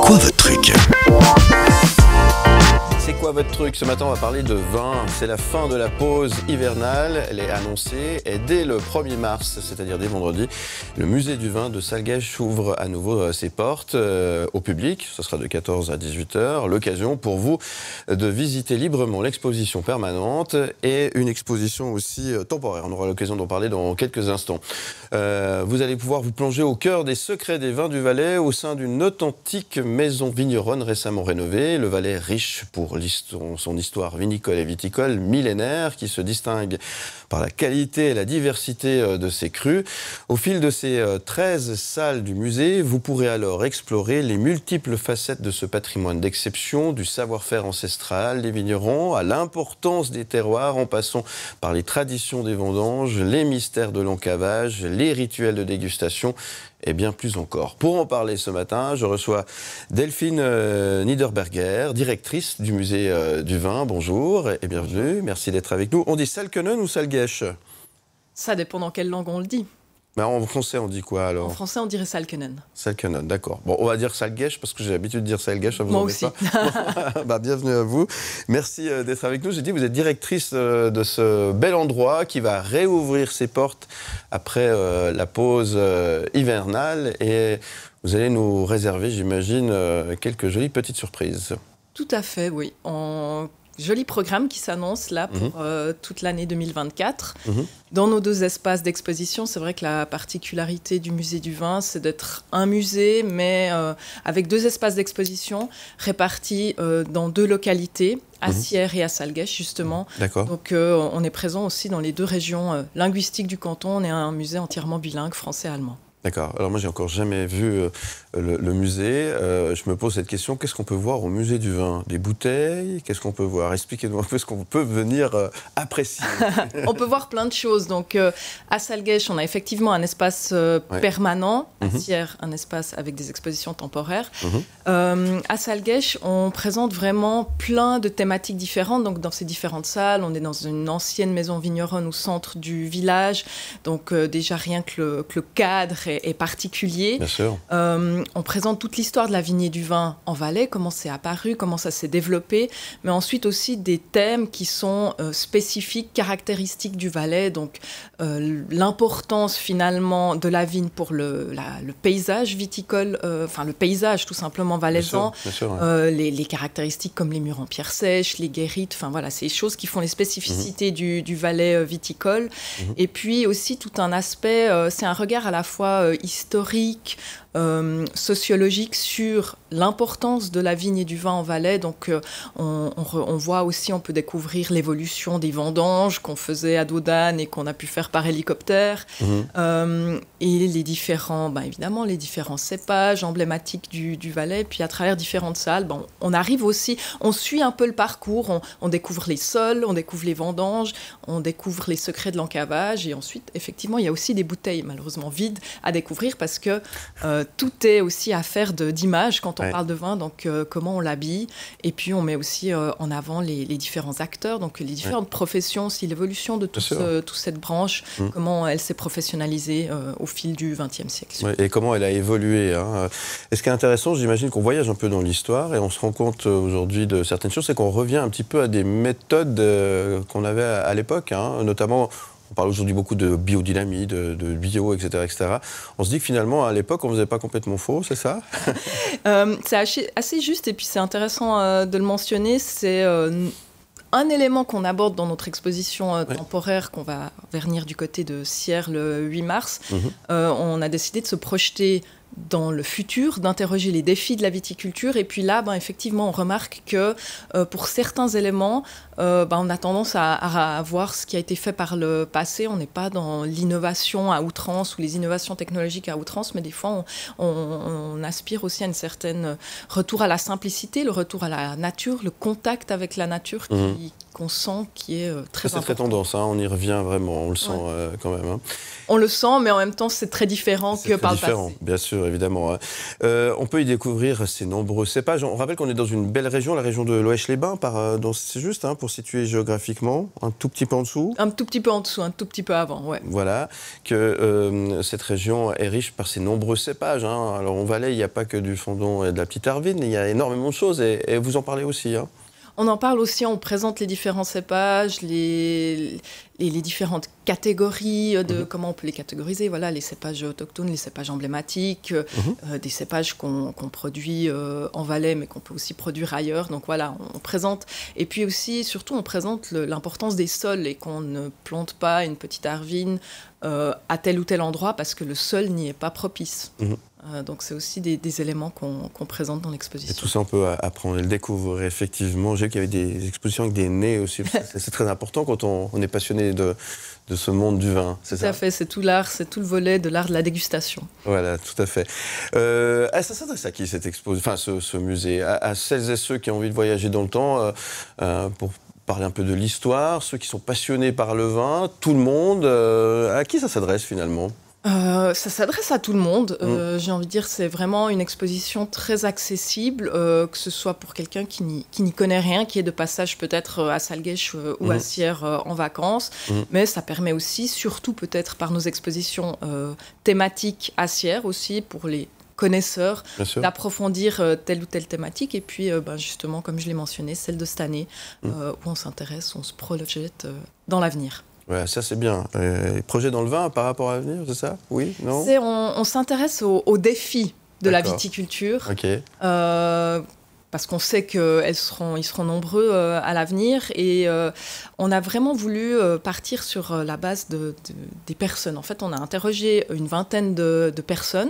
quoi votre truc? C'est quoi votre truc? Ce matin, on va parler de vin. C'est la fin de la pause hivernale. Elle est annoncée. Et dès le 1er mars, c'est-à-dire dès vendredi, le musée du vin de Salguesch ouvre à nouveau ses portes au public. Ce sera de 14 à 18 h. L'occasion pour vous de visiter librement l'exposition permanente et une exposition aussi temporaire. On aura l'occasion d'en parler dans quelques instants. Vous allez pouvoir vous plonger au cœur des secrets des vins du Valais au sein d'une authentique maison vigneronne récemment rénovée. Le Valais riche pour son histoire vinicole et viticole millénaire qui se distingue par la qualité et la diversité de ses crus. Au fil de ces 13 salles du musée, vous pourrez alors explorer les multiples facettes de ce patrimoine d'exception, du savoir-faire ancestral des vignerons à l'importance des terroirs en passant par les traditions des vendanges, les mystères de l'encavage, les rituels de dégustation et bien plus encore. Pour en parler ce matin, je reçois Delphine Niederberger, directrice du musée du vin. Bonjour et bienvenue, merci d'être avec nous. On dit Salkenen ou Salguesch? Ça dépend dans quelle langue on le dit. Ben, en français, on dit quoi alors? En français, on dirait Salkenen. Salkenen, d'accord. Bon, on va dire Salguesch parce que j'ai l'habitude de dire Salguesch. Moi aussi. Bah, bienvenue à vous. Merci d'être avec nous. J'ai dit, vous êtes directrice de ce bel endroit qui va réouvrir ses portes après la pause hivernale et vous allez nous réserver, j'imagine, quelques jolies petites surprises. Tout à fait, oui. Joli programme qui s'annonce là pour toute l'année 2024. Dans nos deux espaces d'exposition, c'est vrai que la particularité du musée du vin, c'est d'être un musée, mais avec deux espaces d'exposition répartis dans deux localités, à Sierre et à Salguesch, justement. D'accord. Donc on est présent aussi dans les deux régions linguistiques du canton. On est un musée entièrement bilingue, français-allemand. D'accord. Alors moi, j'ai encore jamais vu le musée. Je me pose cette question, qu'est-ce qu'on peut voir au musée du vin? Des bouteilles? Qu'est-ce qu'on peut voir? Expliquez-nous un peu ce qu'on peut venir apprécier. On peut voir plein de choses. Donc, à Salguesch, on a effectivement un espace permanent. À Sierre, un espace avec des expositions temporaires. À Salguesch, on présente vraiment plein de thématiques différentes. Donc, dans ces différentes salles, on est dans une ancienne maison vigneronne au centre du village. Donc, déjà, rien que le cadre est particulier. Bien sûr. On présente toute l'histoire de la vigne et du vin en Valais, comment c'est apparu, comment ça s'est développé, mais ensuite aussi des thèmes qui sont spécifiques, caractéristiques du Valais, donc l'importance finalement de la vigne pour le paysage viticole, enfin le paysage tout simplement valaisan, bien sûr, ouais. les caractéristiques comme les murs en pierre sèche, les guérites, enfin voilà, ces choses qui font les spécificités du Valais viticole. Et puis aussi tout un aspect, c'est un regard à la fois historique, sociologique sur l'importance de la vigne et du vin en Valais. Donc on voit aussi, on peut découvrir l'évolution des vendanges qu'on faisait à dos d'âne et qu'on a pu faire par hélicoptère. Et les différents, évidemment, les différents cépages emblématiques du Valais. Puis à travers différentes salles, on arrive aussi, on suit un peu le parcours, on découvre les sols, on découvre les vendanges, on découvre les secrets de l'encavage. Et ensuite, effectivement, il y a aussi des bouteilles malheureusement vides à découvrir parce que tout est aussi affaire d'images quand on parle de vin, donc comment on l'habille. Et puis on met aussi en avant les différents acteurs, donc les différentes professions, aussi l'évolution de toute cette branche, comment elle s'est professionnalisée au fil du XXe siècle. Et comment elle a évolué. Et ce qui est intéressant, j'imagine qu'on voyage un peu dans l'histoire et on se rend compte aujourd'hui de certaines choses, c'est qu'on revient un petit peu à des méthodes qu'on avait à l'époque, notamment. On parle aujourd'hui beaucoup de biodynamie, de bio, etc., etc. On se dit que finalement, à l'époque, on ne faisait pas complètement faux, c'est ça? C'est assez juste, et puis c'est intéressant de le mentionner. C'est un élément qu'on aborde dans notre exposition temporaire, qu'on va venir du côté de Sierre le 8 mars. On a décidé de se projeter dans le futur, d'interroger les défis de la viticulture. Et puis là, effectivement, on remarque que pour certains éléments, on a tendance à voir ce qui a été fait par le passé. On n'est pas dans l'innovation à outrance ou les innovations technologiques à outrance, mais des fois, on aspire aussi à une certaine retour à la simplicité, le retour à la nature, le contact avec la nature qu'on sent qui est très important. C'est très tendance, hein, on y revient vraiment, on le sent quand même. Hein. On le sent, mais en même temps, c'est très différent que par le passé. Bien sûr, évidemment. On peut y découvrir ces nombreux cépages. On rappelle qu'on est dans une belle région, la région de Loèche-les-Bains, c'est juste hein, pour situer géographiquement, un tout petit peu en dessous. Un tout petit peu en dessous, un tout petit peu avant, ouais. Voilà, que cette région est riche par ces nombreux cépages. Hein. Alors, en Valais, il n'y a pas que du Fendon et de la Petite Arvine, il y a énormément de choses, et vous en parlez aussi. Hein. On en parle aussi, on présente les différents cépages, les différentes catégories de comment on peut les catégoriser. Voilà, les cépages autochtones, les cépages emblématiques, des cépages qu'on produit en Valais, mais qu'on peut aussi produire ailleurs. Donc voilà, on présente. Et puis aussi, surtout, on présente l'importance des sols et qu'on ne plante pas une petite arvine à tel ou tel endroit parce que le sol n'y est pas propice. Donc c'est aussi des éléments qu'on présente dans l'exposition. Et tout ça, on peut apprendre et le découvrir effectivement. J'ai vu qu'il y avait des expositions avec des nez aussi. C'est très important quand on est passionné de ce monde du vin, c'est ça? Tout à fait, c'est tout l'art, c'est tout le volet de l'art de la dégustation. Voilà, tout à fait. Ça s'adresse à qui cette exposition, enfin ce musée? À celles et ceux qui ont envie de voyager dans le temps pour parler un peu de l'histoire, ceux qui sont passionnés par le vin, tout le monde. À qui ça s'adresse finalement? Ça s'adresse à tout le monde. J'ai envie de dire, c'est vraiment une exposition très accessible, que ce soit pour quelqu'un qui n'y connaît rien, qui est de passage peut-être à Salguesch ou à Sierre en vacances. Mais ça permet aussi, surtout peut-être par nos expositions thématiques à Sierre aussi, pour les connaisseurs, d'approfondir telle ou telle thématique. Et puis, justement, comme je l'ai mentionné, celle de cette année, où on s'intéresse, on se projette dans l'avenir. Ouais, ça c'est bien. Les projets dans le vin par rapport à l'avenir, c'est ça? Oui? Non? On s'intéresse aux défis de la viticulture. Parce qu'on sait qu'ils seront nombreux à l'avenir. Et on a vraiment voulu partir sur la base des personnes. En fait, on a interrogé une vingtaine de personnes.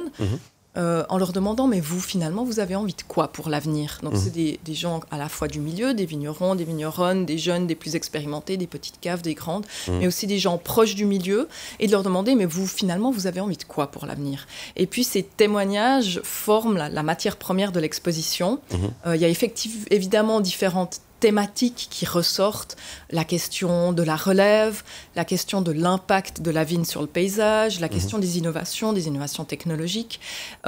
En leur demandant, mais vous, finalement, vous avez envie de quoi pour l'avenir? Donc, c'est des gens à la fois du milieu, des vignerons, des vigneronnes, des jeunes, des plus expérimentés, des petites caves, des grandes, mais aussi des gens proches du milieu, et de leur demander, mais vous, finalement, vous avez envie de quoi pour l'avenir? Et puis, ces témoignages forment la matière première de l'exposition. Il y a évidemment différentes thématiques qui ressortent, la question de la relève, la question de l'impact de la vigne sur le paysage, la question des innovations technologiques.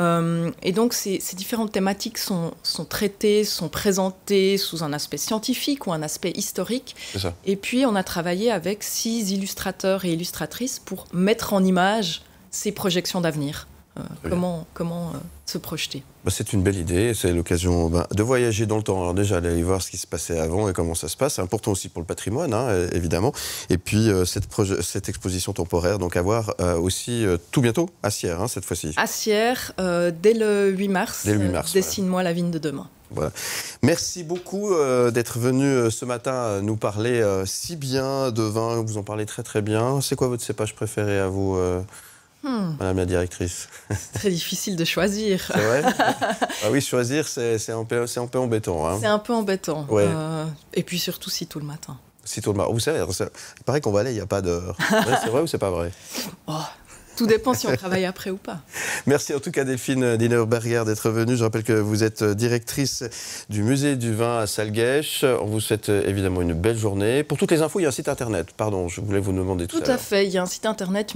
Et donc ces différentes thématiques sont traitées, sont présentées sous un aspect scientifique ou un aspect historique. Et puis on a travaillé avec 6 illustrateurs et illustratrices pour mettre en image ces projections d'avenir. Comment se projeter. C'est une belle idée, c'est l'occasion de voyager dans le temps. Alors déjà, d'aller voir ce qui se passait avant et comment ça se passe. C'est important aussi pour le patrimoine, hein, évidemment. Et puis, cette exposition temporaire, donc à voir aussi tout bientôt à Sierre, hein, cette fois-ci. À Sierre, dès le 8 mars. Dessine-moi la vigne de demain. Voilà. Merci beaucoup d'être venu ce matin nous parler si bien de vin. Vous en parlez très très bien. C'est quoi votre cépage préféré à vous Madame la directrice? C'est très difficile de choisir. C'est vrai? Ah oui, choisir, c'est un peu embêtant. Hein. C'est un peu embêtant. Ouais. Et puis surtout sitôt le matin. Sitôt le matin. Vous savez, il paraît qu'en Valais, il n'y a pas d'heure. C'est vrai ou c'est pas vrai? Tout dépend si on travaille après ou pas. Merci en tout cas Delphine Dinerberger d'être venue. Je rappelle que vous êtes directrice du musée du vin à Salguesch. On vous souhaite évidemment une belle journée. Pour toutes les infos, il y a un site internet. Pardon, je voulais vous demander tout à l'heure. Tout à fait. Il y a un site internet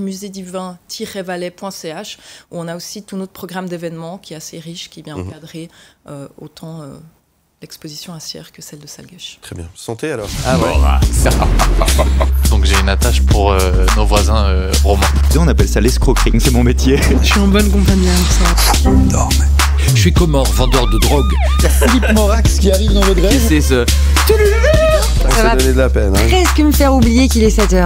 muséduvin-valais.ch où on a aussi tout notre programme d'événements qui est assez riche, qui est bien encadré, autant l'exposition à Sierre que celle de Salguesch. Très bien. Santé alors. Ah ouais. Donc j'ai une attache pour nos voisins romains. On appelle ça l'escroquerie, c'est mon métier. Je suis en bonne compagnie avec ça. Je suis Comore, vendeur de drogue. Il y a Philippe Morax qui arrive dans votre rêve. C'est ce... Ça va donner de la peine. Hein. Presque me faire oublier qu'il est 7h.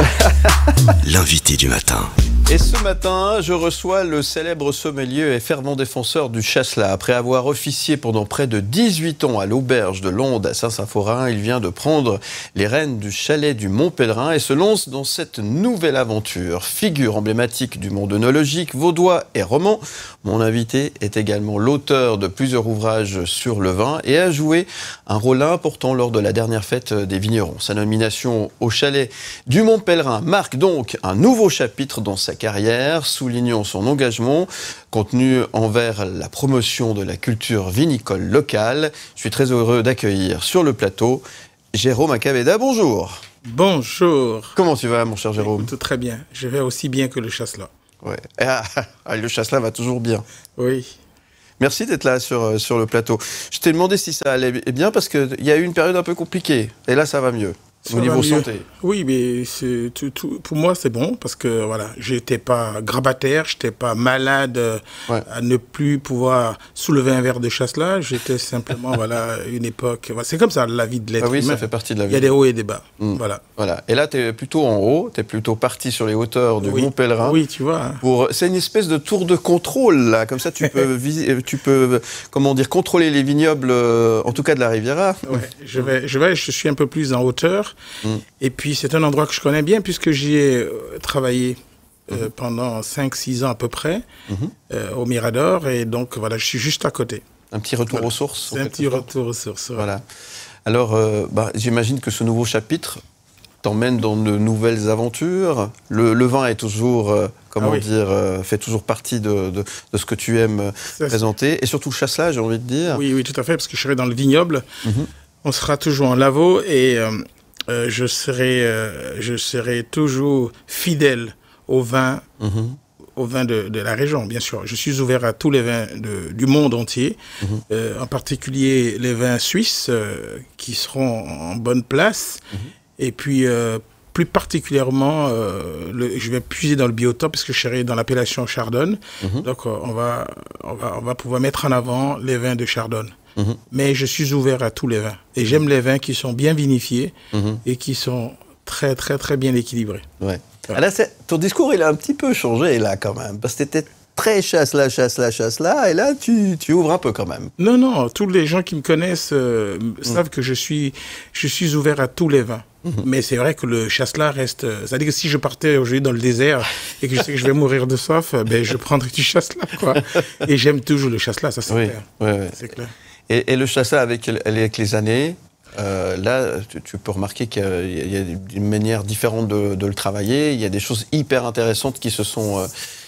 L'invité du matin. Et ce matin, je reçois le célèbre sommelier et fervent défenseur du Chasselas. Après avoir officié pendant près de 18 ans à l'auberge de Londe à Saint-Symphorien, il vient de prendre les rênes du chalet du Mont-Pèlerin et se lance dans cette nouvelle aventure. Figure emblématique du monde œnologique, vaudois et roman, mon invité est également l'auteur de plusieurs ouvrages sur le vin et a joué un rôle important lors de la dernière fête des vignerons. Sa nomination au chalet du Mont-Pèlerin marque donc un nouveau chapitre dans sa carrière, soulignant son engagement contenu envers la promotion de la culture vinicole locale. Je suis très heureux d'accueillir sur le plateau Jérôme Akabeda, bonjour. Bonjour. Comment tu vas, mon cher Jérôme? Tout très bien. Je vais aussi bien que le Chasselas. Ouais. Le Chasselas va toujours bien. Oui. Merci d'être là sur le plateau. Je t'ai demandé si ça allait bien parce qu'il y a eu une période un peu compliquée. Et là, ça va mieux. Au niveau santé. Oui, mais pour moi, c'est bon parce que voilà, j'étais pas grabataire, j'étais pas malade à ne plus pouvoir soulever un verre de Chasselas. J'étais simplement, voilà, une époque. C'est comme ça, la vie de l'être humain. Ça fait partie de la vie. Il y a des hauts et des bas. Voilà. Et là, tu es plutôt en haut, tu es plutôt parti sur les hauteurs du Mont Pèlerin. Oui, tu vois. C'est une espèce de tour de contrôle, là. Comme ça, tu peux comment dire, contrôler les vignobles, en tout cas de la Riviera. Ouais, je suis un peu plus en hauteur. Et puis, c'est un endroit que je connais bien puisque j'y ai travaillé pendant 5-6 ans à peu près au Mirador. Et donc, voilà, je suis juste à côté. Un petit retour aux sources. C'est un petit retour aux sources. Voilà. Alors, j'imagine que ce nouveau chapitre t'emmène dans de nouvelles aventures. Le vin est toujours, fait toujours partie de ce que tu aimes présenter. Et surtout le Chasselas, j'ai envie de dire. Oui, tout à fait, parce que je serai dans le vignoble. On sera toujours en Lavaux et je serai toujours fidèle au vin. Au vin de la région, bien sûr. Je suis ouvert à tous les vins du monde entier, en particulier les vins suisses qui seront en bonne place. Et puis, plus particulièrement, je vais puiser dans le biotope parce que je serai dans l'appellation Chardonne. Donc, on va pouvoir mettre en avant les vins de Chardonne. Mais je suis ouvert à tous les vins. Et j'aime les vins qui sont bien vinifiés et qui sont très, très, très bien équilibrés. Ouais. Là, ton discours, il a un petit peu changé, là, quand même. Parce que tu étais très Chasselas, et là, tu ouvres un peu, quand même. Non, tous les gens qui me connaissent savent que je suis ouvert à tous les vins. Mais c'est vrai que le Chasselas reste... C'est-à-dire que si je partais aujourd'hui dans le désert et que je sais que je vais mourir de soif, je prendrais du Chasselas, quoi. Et j'aime toujours le Chasselas, ça c'est clair. Ouais. C'est clair. Et le Chasselas, avec les années... là, tu peux remarquer qu'il y a une manière différente de le travailler. Il y a des choses hyper intéressantes qui se sont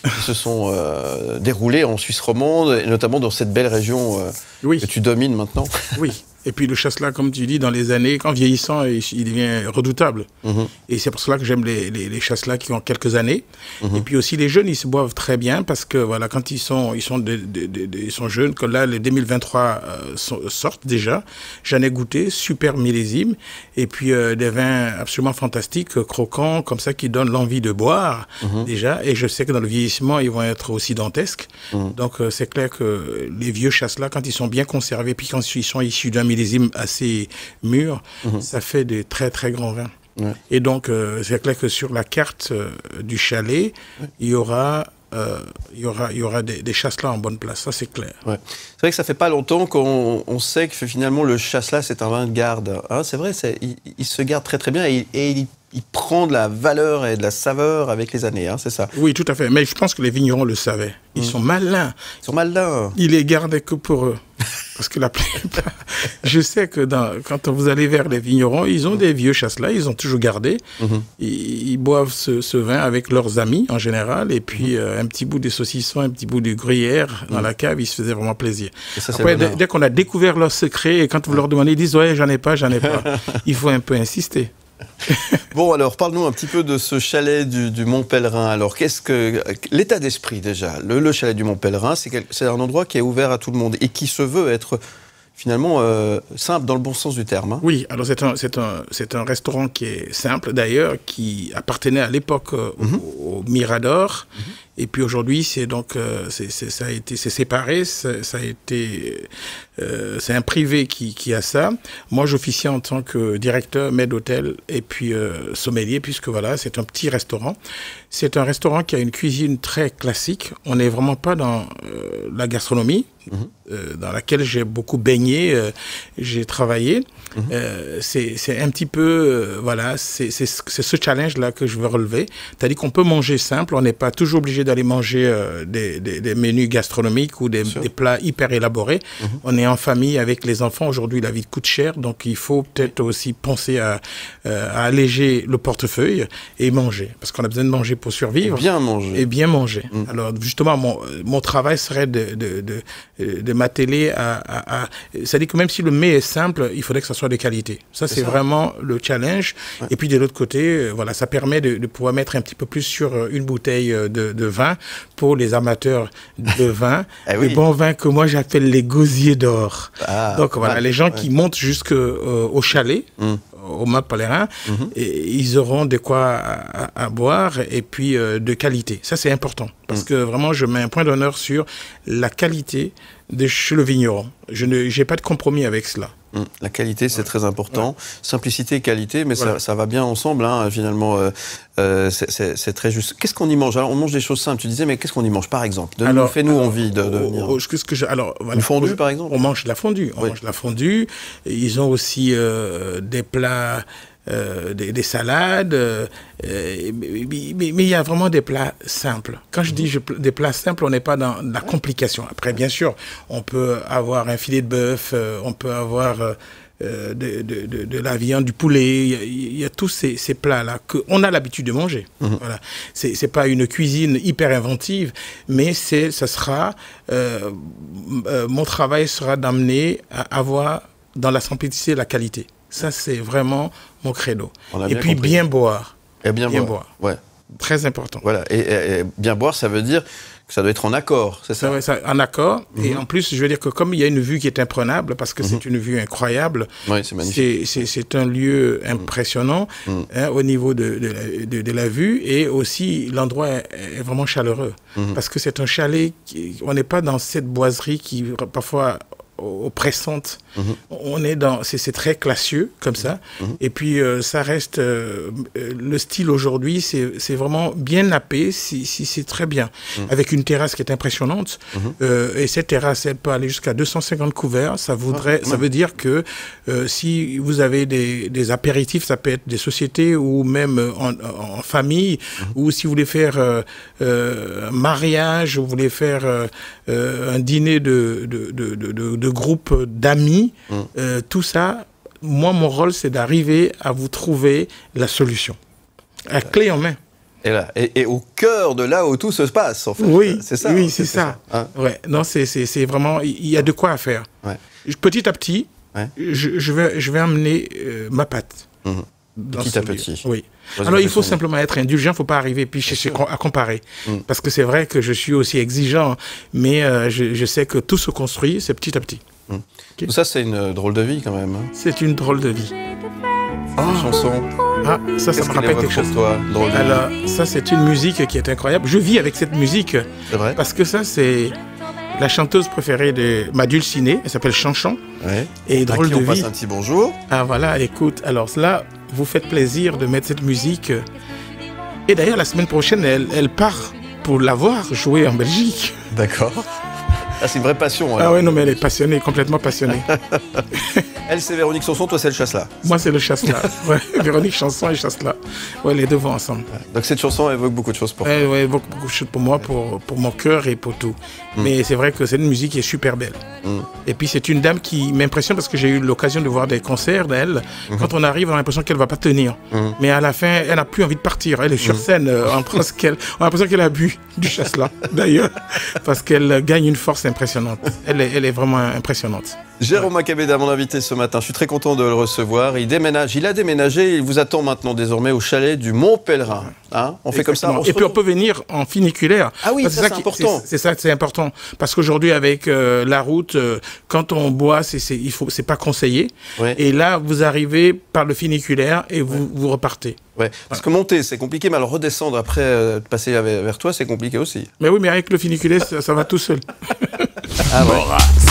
déroulées en Suisse romande, et notamment dans cette belle région que tu domines maintenant. Oui. Et puis le Chasselas, comme tu dis, dans les années, en vieillissant, il devient redoutable. Et c'est pour cela que j'aime les Chasselas qui ont quelques années. Et puis aussi, les jeunes, ils se boivent très bien parce que voilà, quand ils sont jeunes, que là, les 2023 sortent déjà. J'en ai goûté, super millésime. Et puis des vins absolument fantastiques, croquants, comme ça, qui donnent l'envie de boire déjà. Et je sais que dans le vieillissement, ils vont être aussi dantesques. Donc c'est clair que les vieux Chasselas, quand ils sont bien conservés, puis quand ils sont issus d'un millésime assez mûr, ça fait des très très grands vins. Et donc c'est clair que sur la carte du chalet, il y aura des Chasselas en bonne place, ça c'est clair. C'est vrai que ça fait pas longtemps qu'on sait que finalement le Chasselas c'est un vin de garde. Hein, c'est vrai, il se garde très très bien et il prend de la valeur et de la saveur avec les années, hein, c'est ça? Oui, tout à fait. Mais je pense que les vignerons le savaient. Ils sont malins. Ils les gardaient que pour eux. Parce que la plupart... Je sais que quand vous allez vers les vignerons, ils ont des vieux Chasselas, ils ont toujours gardé. Ils boivent ce vin avec leurs amis, en général, et puis un petit bout de saucisson, un petit bout de gruyère dans la cave, ils se faisaient vraiment plaisir. Ça, après, dès qu'on a découvert leur secret, et quand vous leur demandez, ils disent « Ouais, j'en ai pas. » Il faut un peu insister. Bon, alors, parle-nous un petit peu de ce chalet du Mont Pèlerin. Alors, qu'est-ce que... L'état d'esprit, déjà. Le chalet du Mont Pèlerin, c'est un endroit qui est ouvert à tout le monde et qui se veut être... finalement, simple dans le bon sens du terme. Hein. Oui, alors c'est un restaurant qui est simple d'ailleurs, qui appartenait à l'époque au Mirador. Et puis aujourd'hui, c'est séparé, c'est un privé qui a ça. Moi, j'officie en tant que directeur, maître d'hôtel et puis sommelier, puisque voilà, c'est un petit restaurant. C'est un restaurant qui a une cuisine très classique. On n'est vraiment pas dans la gastronomie, dans laquelle j'ai beaucoup baigné, j'ai travaillé. C'est un petit peu, voilà, c'est ce challenge-là que je veux relever. C'est-à-dire qu'on peut manger simple, on n'est pas toujours obligé d'aller manger des menus gastronomiques ou des plats hyper élaborés. On est en famille avec les enfants. Aujourd'hui, la vie coûte cher, donc il faut peut-être aussi penser à alléger le portefeuille et manger. Parce qu'on a besoin de manger pour survivre. Et bien manger. Et bien manger. Alors, justement, mon travail serait m'atteler c'est-à-dire que même si le mets est simple, il faudrait que ça soit de qualité. Ça, c'est vraiment le challenge. Ouais. Et puis, de l'autre côté, voilà, ça permet de pouvoir mettre un petit peu plus sur une bouteille de vin pour les amateurs de vin. Le bon vin que moi, j'appelle les gosiers d'or. Donc, voilà, les gens qui montent jusqu'au chalet, au Mât Pèlerin, et ils auront de quoi à boire et puis de qualité. Ça, c'est important parce que vraiment, je mets un point d'honneur sur la qualité chez le vigneron. Je n'ai pas de compromis avec cela. La qualité, c'est très important. Simplicité et qualité, mais ça va bien ensemble, hein, finalement. C'est très juste. Qu'est-ce qu'on y mange? Alors, on mange des choses simples, tu disais, mais qu'est-ce qu'on y mange, par exemple? Fais-nous envie de venir. Une fondue, par exemple? On mange de la fondue. On mange de la fondue. Ils ont aussi des plats... des salades, mais il y a vraiment des plats simples. Quand je dis des plats simples, on n'est pas dans la complication. Après, bien sûr, on peut avoir un filet de bœuf, on peut avoir de la viande, du poulet. Il y a tous ces plats-là qu'on a l'habitude de manger. Voilà. C'est pas une cuisine hyper inventive, mais mon travail sera d'amener à avoir dans la simplicité la qualité. Ça, c'est vraiment mon credo. Et puis, compris. Bien boire. Et bien boire. Ouais. Très important. Voilà. Et bien boire, ça veut dire que ça doit être en accord, c'est ça? En accord. Et en plus, je veux dire que comme il y a une vue qui est imprenable, parce que c'est une vue incroyable, c'est magnifique. C'est un lieu impressionnant au niveau de la vue. Et aussi, l'endroit est vraiment chaleureux. Parce que c'est un chalet, on n'est pas dans cette boiserie qui, parfois... oppressante. On est c'est très classieux comme ça. Et puis ça reste le style aujourd'hui, c'est vraiment bien nappé, c'est très bien, avec une terrasse qui est impressionnante. Et cette terrasse, elle peut aller jusqu'à 250 couverts. Ça veut dire que si vous avez des apéritifs, ça peut être des sociétés ou même en famille, ou si vous voulez faire un mariage, ou vous voulez faire un dîner de groupe d'amis, tout ça, moi, mon rôle, c'est d'arriver à vous trouver la solution. La clé en main. Et au cœur de là où tout se passe, en fait. Oui, c'est ça. Oui, c'est ça. Hein? Ouais. Non, c'est vraiment... Il y a de quoi à faire. Ouais. Petit à petit, je vais amener ma pâte. Petit à petit. Oui. Alors, il faut simplement être indulgent, il ne faut pas arriver puis chercher à comparer. Parce que c'est vrai que je suis aussi exigeant, mais je sais que tout se construit, c'est petit à petit. Okay. Tout ça, c'est une drôle de vie, quand même. Hein. C'est une drôle de vie. Chanson. Ça me rappelle quelque chose. Toi, drôle de vie. Alors, ça, c'est une musique qui est incroyable. Je vis avec cette musique. C'est vrai. Parce que ça, c'est la chanteuse préférée de ma dulcinée. Elle s'appelle Chanchon. Ouais. Et drôle de vie. On passe un petit bonjour. Ah, voilà, écoute. Alors, là, vous faites plaisir de mettre cette musique. Et d'ailleurs, la semaine prochaine, elle part pour la voir jouer en Belgique. D'accord. Ah, c'est une vraie passion. Alors. Ah ouais, non, mais elle est passionnée, complètement passionnée. Elle, c'est Véronique Sanson, toi, c'est le Chasselas. Moi, c'est le Chasselas. Ouais, Véronique Sanson et Chasselas. Ouais, les deux vont ensemble. Ouais. Donc, cette chanson évoque beaucoup de choses pour toi. Ouais, évoque beaucoup de choses pour moi, pour mon cœur et pour tout. Mais c'est vrai que c'est une musique qui est super belle. Et puis, c'est une dame qui m'impressionne parce que j'ai eu l'occasion de voir des concerts d'elle. Quand on arrive, on a l'impression qu'elle ne va pas tenir. Mais à la fin, elle n'a plus envie de partir. Elle est sur scène. On a l'impression qu'elle a bu du Chasselas, d'ailleurs, parce qu'elle gagne une force impressionnante. Elle est vraiment impressionnante. Jérôme Macabeda, mon invité ce matin. Je suis très content de le recevoir. Il a déménagé. Il vous attend maintenant désormais au chalet du Mont Pèlerin. Hein, on fait comme ça. Et puis on peut venir en funiculaire. Ah oui, c'est important. C'est ça que c'est important. Parce qu'aujourd'hui, avec la route, quand on boit, c'est pas conseillé. Ouais. Et là, vous arrivez par le funiculaire et vous repartez. Ouais. Parce que monter, c'est compliqué, mais alors redescendre après, passer vers toi, c'est compliqué aussi. Mais oui, mais avec le funiculaire, ça va tout seul. Ah ouais.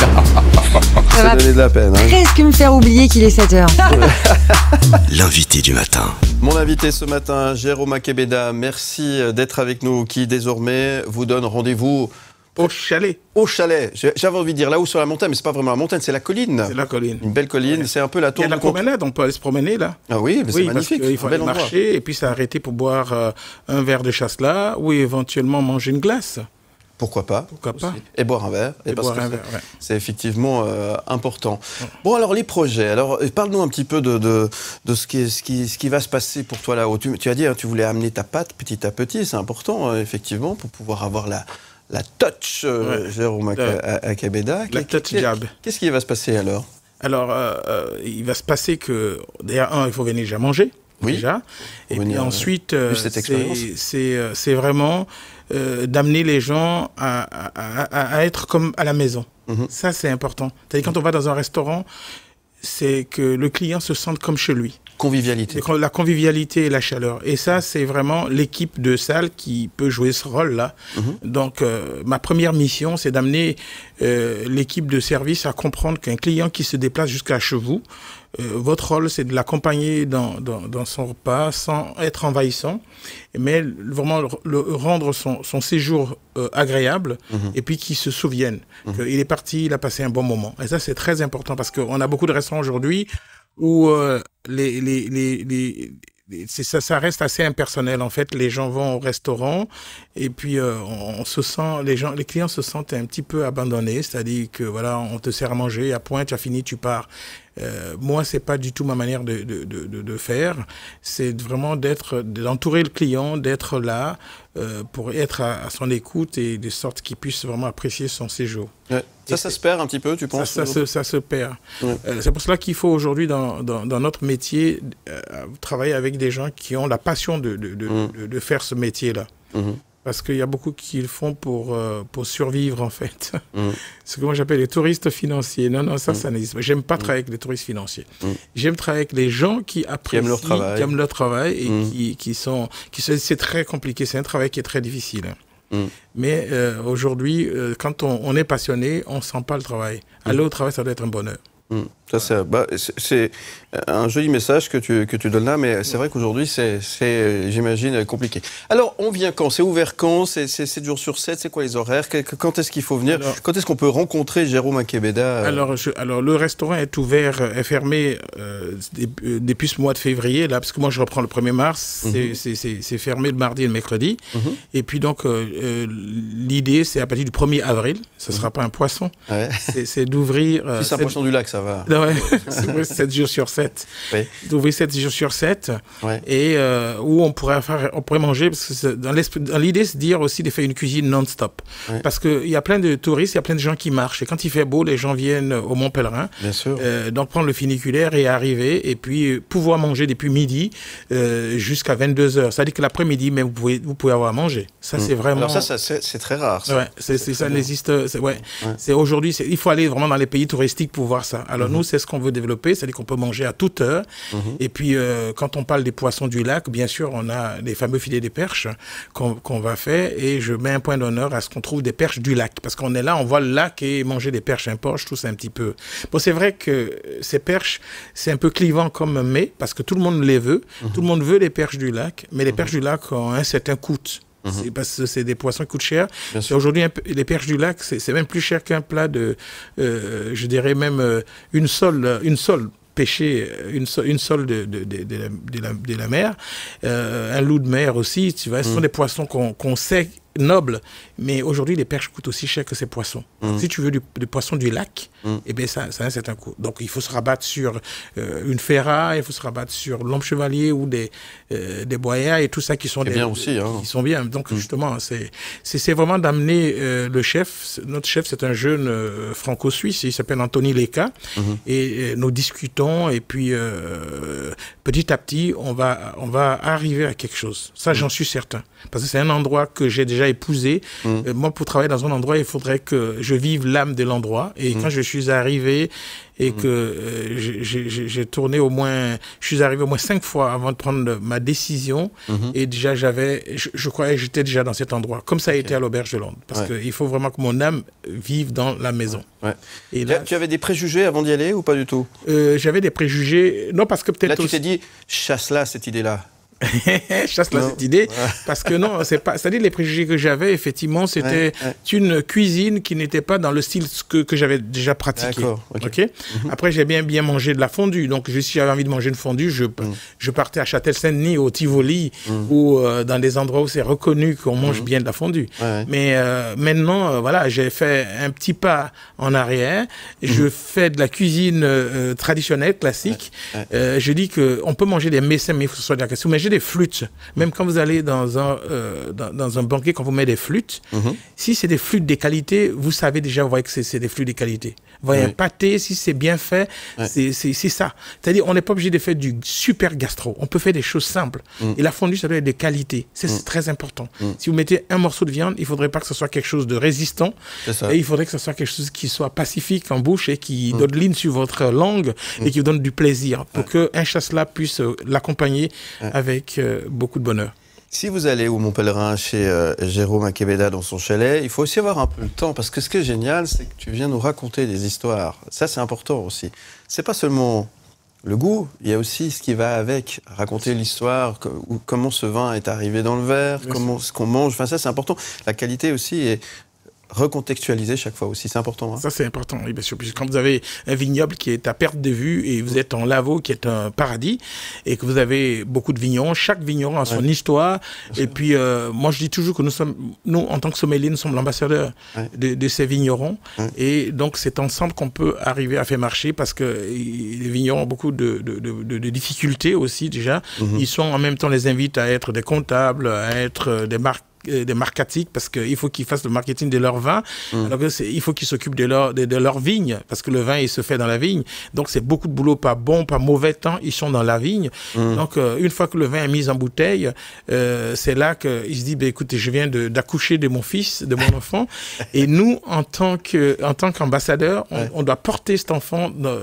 Ça va donner de la peine. Hein. Presque me faire oublier qu'il est 7h. L'invité du matin. Mon invité ce matin, Jérôme Macabeda, merci d'être avec nous, qui désormais vous donne rendez-vous... Au chalet. Au chalet. J'avais envie de dire là-haut sur la montagne, mais c'est pas vraiment la montagne, c'est la colline. C'est la colline. Une belle colline, c'est un peu la tour. Il y a la promenade, on peut aller se promener là. Ah oui, mais c'est magnifique. Il faut aller marcher et puis s'arrêter pour boire un verre de Chasselas ou éventuellement manger une glace. Pourquoi pas. Pourquoi pas. Et boire un verre. C'est effectivement important. Bon, alors les projets. Alors, parle-nous un petit peu de ce qui va se passer pour toi là-haut. Tu as dit, hein, tu voulais amener ta pâte petit à petit. C'est important, effectivement, pour pouvoir avoir la touch, Jérôme Akabeda. La touch jab. Qu'est-ce qui va se passer alors? Alors, il va se passer que, d'ailleurs, il faut venir déjà manger. Oui. Déjà. Et puis ensuite, c'est vraiment d'amener les gens à être comme à la maison. Ça, c'est important. C'est-à-dire, quand on va dans un restaurant, c'est que le client se sente comme chez lui. Convivialité. La convivialité et la chaleur. Et ça, c'est vraiment l'équipe de salle qui peut jouer ce rôle-là. Donc, ma première mission, c'est d'amener l'équipe de service à comprendre qu'un client qui se déplace jusqu'à chez vous, votre rôle, c'est de l'accompagner dans son repas sans être envahissant, mais vraiment rendre son séjour agréable et puis qu'il se souvienne qu'il est parti, il a passé un bon moment. Et ça, c'est très important parce qu'on a beaucoup de restaurants aujourd'hui où ça reste assez impersonnel en fait. Les gens vont au restaurant et puis on se sent, les clients se sentent un petit peu abandonnés, c'est-à-dire que voilà, on te sert à manger, à point, tu as fini, tu pars. Moi, c'est pas du tout ma manière de faire. C'est vraiment d'entourer le client, d'être là pour être à son écoute et de sorte qu'il puisse vraiment apprécier son séjour. Ouais. Ça se perd un petit peu, tu penses? Ça se perd. Ouais. C'est pour cela qu'il faut aujourd'hui, dans notre métier, travailler avec des gens qui ont la passion de faire ce métier-là. Parce qu'il y a beaucoup qui le font pour survivre, en fait. Ce que moi j'appelle les touristes financiers. Non, ça n'existe pas. J'aime pas travailler avec les touristes financiers. J'aime travailler avec les gens qui apprécient, qui aiment leur travail et c'est très compliqué. C'est un travail qui est très difficile. Mais aujourd'hui, quand on est passionné, on ne sent pas le travail. Aller au travail, ça doit être un bonheur. Ça, c'est un joli message que tu donnes là, mais c'est vrai qu'aujourd'hui, c'est j'imagine, compliqué. Alors, on vient quand? C'est ouvert quand? C'est 7 jours sur 7? C'est quoi les horaires? Quand est-ce qu'il faut venir? Quand est-ce qu'on peut rencontrer Jérôme Akabeda? Alors, le restaurant est fermé depuis ce mois de février, là, parce que moi, je reprends le 1er mars. C'est fermé le mardi et le mercredi. Et puis, donc, l'idée, c'est à partir du 1er avril. Ce ne sera pas un poisson. Ouais. C'est d'ouvrir... si c'est un poisson du lac, ça va. Ouais, c'est 7 jours sur 7. Oui. D'ouvrir 7 jours sur 7. Ouais. Et où on pourrait manger, parce que dans l'idée, c'est de dire aussi de faire une cuisine non-stop. Ouais. Parce qu'il y a plein de touristes, il y a plein de gens qui marchent. Et quand il fait beau, les gens viennent au Mont Pèlerin. Bien sûr. Donc prendre le funiculaire et arriver, et puis pouvoir manger depuis midi jusqu'à 22h. C'est-à-dire que l'après-midi, mais vous pouvez avoir à manger. Ça, c'est vraiment... Alors ça c'est très rare. Ça, ouais, ça n'existe... C'est aujourd'hui, il faut aller vraiment dans les pays touristiques pour voir ça. Alors nous, c'est ce qu'on veut développer, c'est-à-dire qu'on peut manger à toute heure. Et puis, quand on parle des poissons du lac, bien sûr, on a les fameux filets des perches qu'on va faire. Et je mets un point d'honneur à ce qu'on trouve des perches du lac. Parce qu'on est là, on voit le lac et manger des perches impoches, tout ça un petit peu... Bon, c'est vrai que ces perches, c'est un peu clivant comme mets, parce que tout le monde les veut. Tout le monde veut les perches du lac, mais les perches du lac ont un certain coût. C'est parce que c'est des poissons qui coûtent cher. Aujourd'hui, les perches du lac, c'est même plus cher qu'un plat de, je dirais même une sole pêché, une sole de la mer, un loup de mer aussi, tu vois, ce sont des poissons qu'on sait nobles, mais aujourd'hui les perches coûtent aussi cher que ces poissons. Si tu veux du poisson du lac, eh bien ça a un certain coût. Donc il faut se rabattre sur une ferraille, il faut se rabattre sur l'ombre chevalier ou des boyards et tout ça qui sont bien aussi, hein. Qui sont bien. Donc justement, c'est vraiment d'amener le chef. Notre chef, c'est un jeune franco-suisse, il s'appelle Anthony Leka, et nous discutons et puis petit à petit on va arriver à quelque chose. Ça, j'en suis certain, parce que c'est un endroit que j'ai déjà épousé. Moi, pour travailler dans un endroit, il faudrait que je vive l'âme de l'endroit. Et quand je suis arrivé et que j'ai tourné je suis arrivé au moins 5 fois avant de prendre ma décision. Et déjà, je croyais que j'étais déjà dans cet endroit, comme ça a été à l'Auberge de Londres. Parce qu'il faut vraiment que mon âme vive dans la maison. Ouais. Et là, tu avais des préjugés avant d'y aller ou pas du tout? J'avais des préjugés. Non, parce que peut-être. Là, tu t'es dit, chasse-là cette idée-là. Chasse là cette idée, parce que non, c'est-à-dire les préjugés que j'avais, effectivement, c'était une cuisine qui n'était pas dans le style que j'avais déjà pratiqué. Okay. Après, j'ai bien mangé de la fondue, donc si j'avais envie de manger une fondue, je partais à Châtel-Saint-Denis, au Tivoli, ou dans des endroits où c'est reconnu qu'on mange bien de la fondue. Mais maintenant, voilà, j'ai fait un petit pas en arrière, je fais de la cuisine traditionnelle, classique. Je dis qu'on peut manger des messins, mais il faut que ce soit de la question. Mais mangez des flûtes, même quand vous allez dans un banquet, quand vous mettez des flûtes, si c'est des flûtes de qualité, vous savez déjà, vous voyez que c'est des flûtes de qualité. Vous voyez un pâté, si c'est bien fait, c'est ça. C'est-à-dire, on n'est pas obligé de faire du super gastro. On peut faire des choses simples. Et la fondue, ça doit être de qualité. C'est très important. Si vous mettez un morceau de viande, il ne faudrait pas que ce soit quelque chose de résistant. Et il faudrait que ce soit quelque chose qui soit pacifique en bouche et qui donne ligne sur votre langue et qui vous donne du plaisir pour qu'un chasselas puisse l'accompagner avec beaucoup de bonheur. Si vous allez au Mont Pèlerin chez Jérôme Akebeda dans son chalet, il faut aussi avoir un peu le temps parce que ce qui est génial, c'est que tu viens nous raconter des histoires. Ça, c'est important aussi. C'est pas seulement le goût, il y a aussi ce qui va avec. Raconter l'histoire, comment ce vin est arrivé dans le verre, comment ce qu'on mange. Enfin, ça, c'est important. La qualité aussi est recontextualiser chaque fois aussi, c'est important. Hein. Ça, c'est important, oui, bien sûr. Puisque quand vous avez un vignoble qui est à perte de vue et vous êtes en Lavaux, qui est un paradis, et que vous avez beaucoup de vignerons, chaque vigneron a son histoire. Et puis, moi, je dis toujours que nous, en tant que sommeliers, nous sommes l'ambassadeur de ces vignerons. Et donc, c'est ensemble qu'on peut arriver à faire marcher parce que les vignerons ont beaucoup de difficultés aussi, déjà. Ils sont, en même temps, les invitent à être des comptables, à être des marketiques parce qu'il faut qu'ils fassent le marketing de leur vin. Alors il faut qu'ils s'occupent de leur vigne parce que le vin, il se fait dans la vigne. Donc, c'est beaucoup de boulot, pas bon, pas mauvais temps. Ils sont dans la vigne. Donc, une fois que le vin est mis en bouteille, c'est là qu'ils se disent, écoutez, je viens d'accoucher de mon fils, de mon enfant. Et nous, en tant qu'ambassadeurs, on doit porter cet enfant dans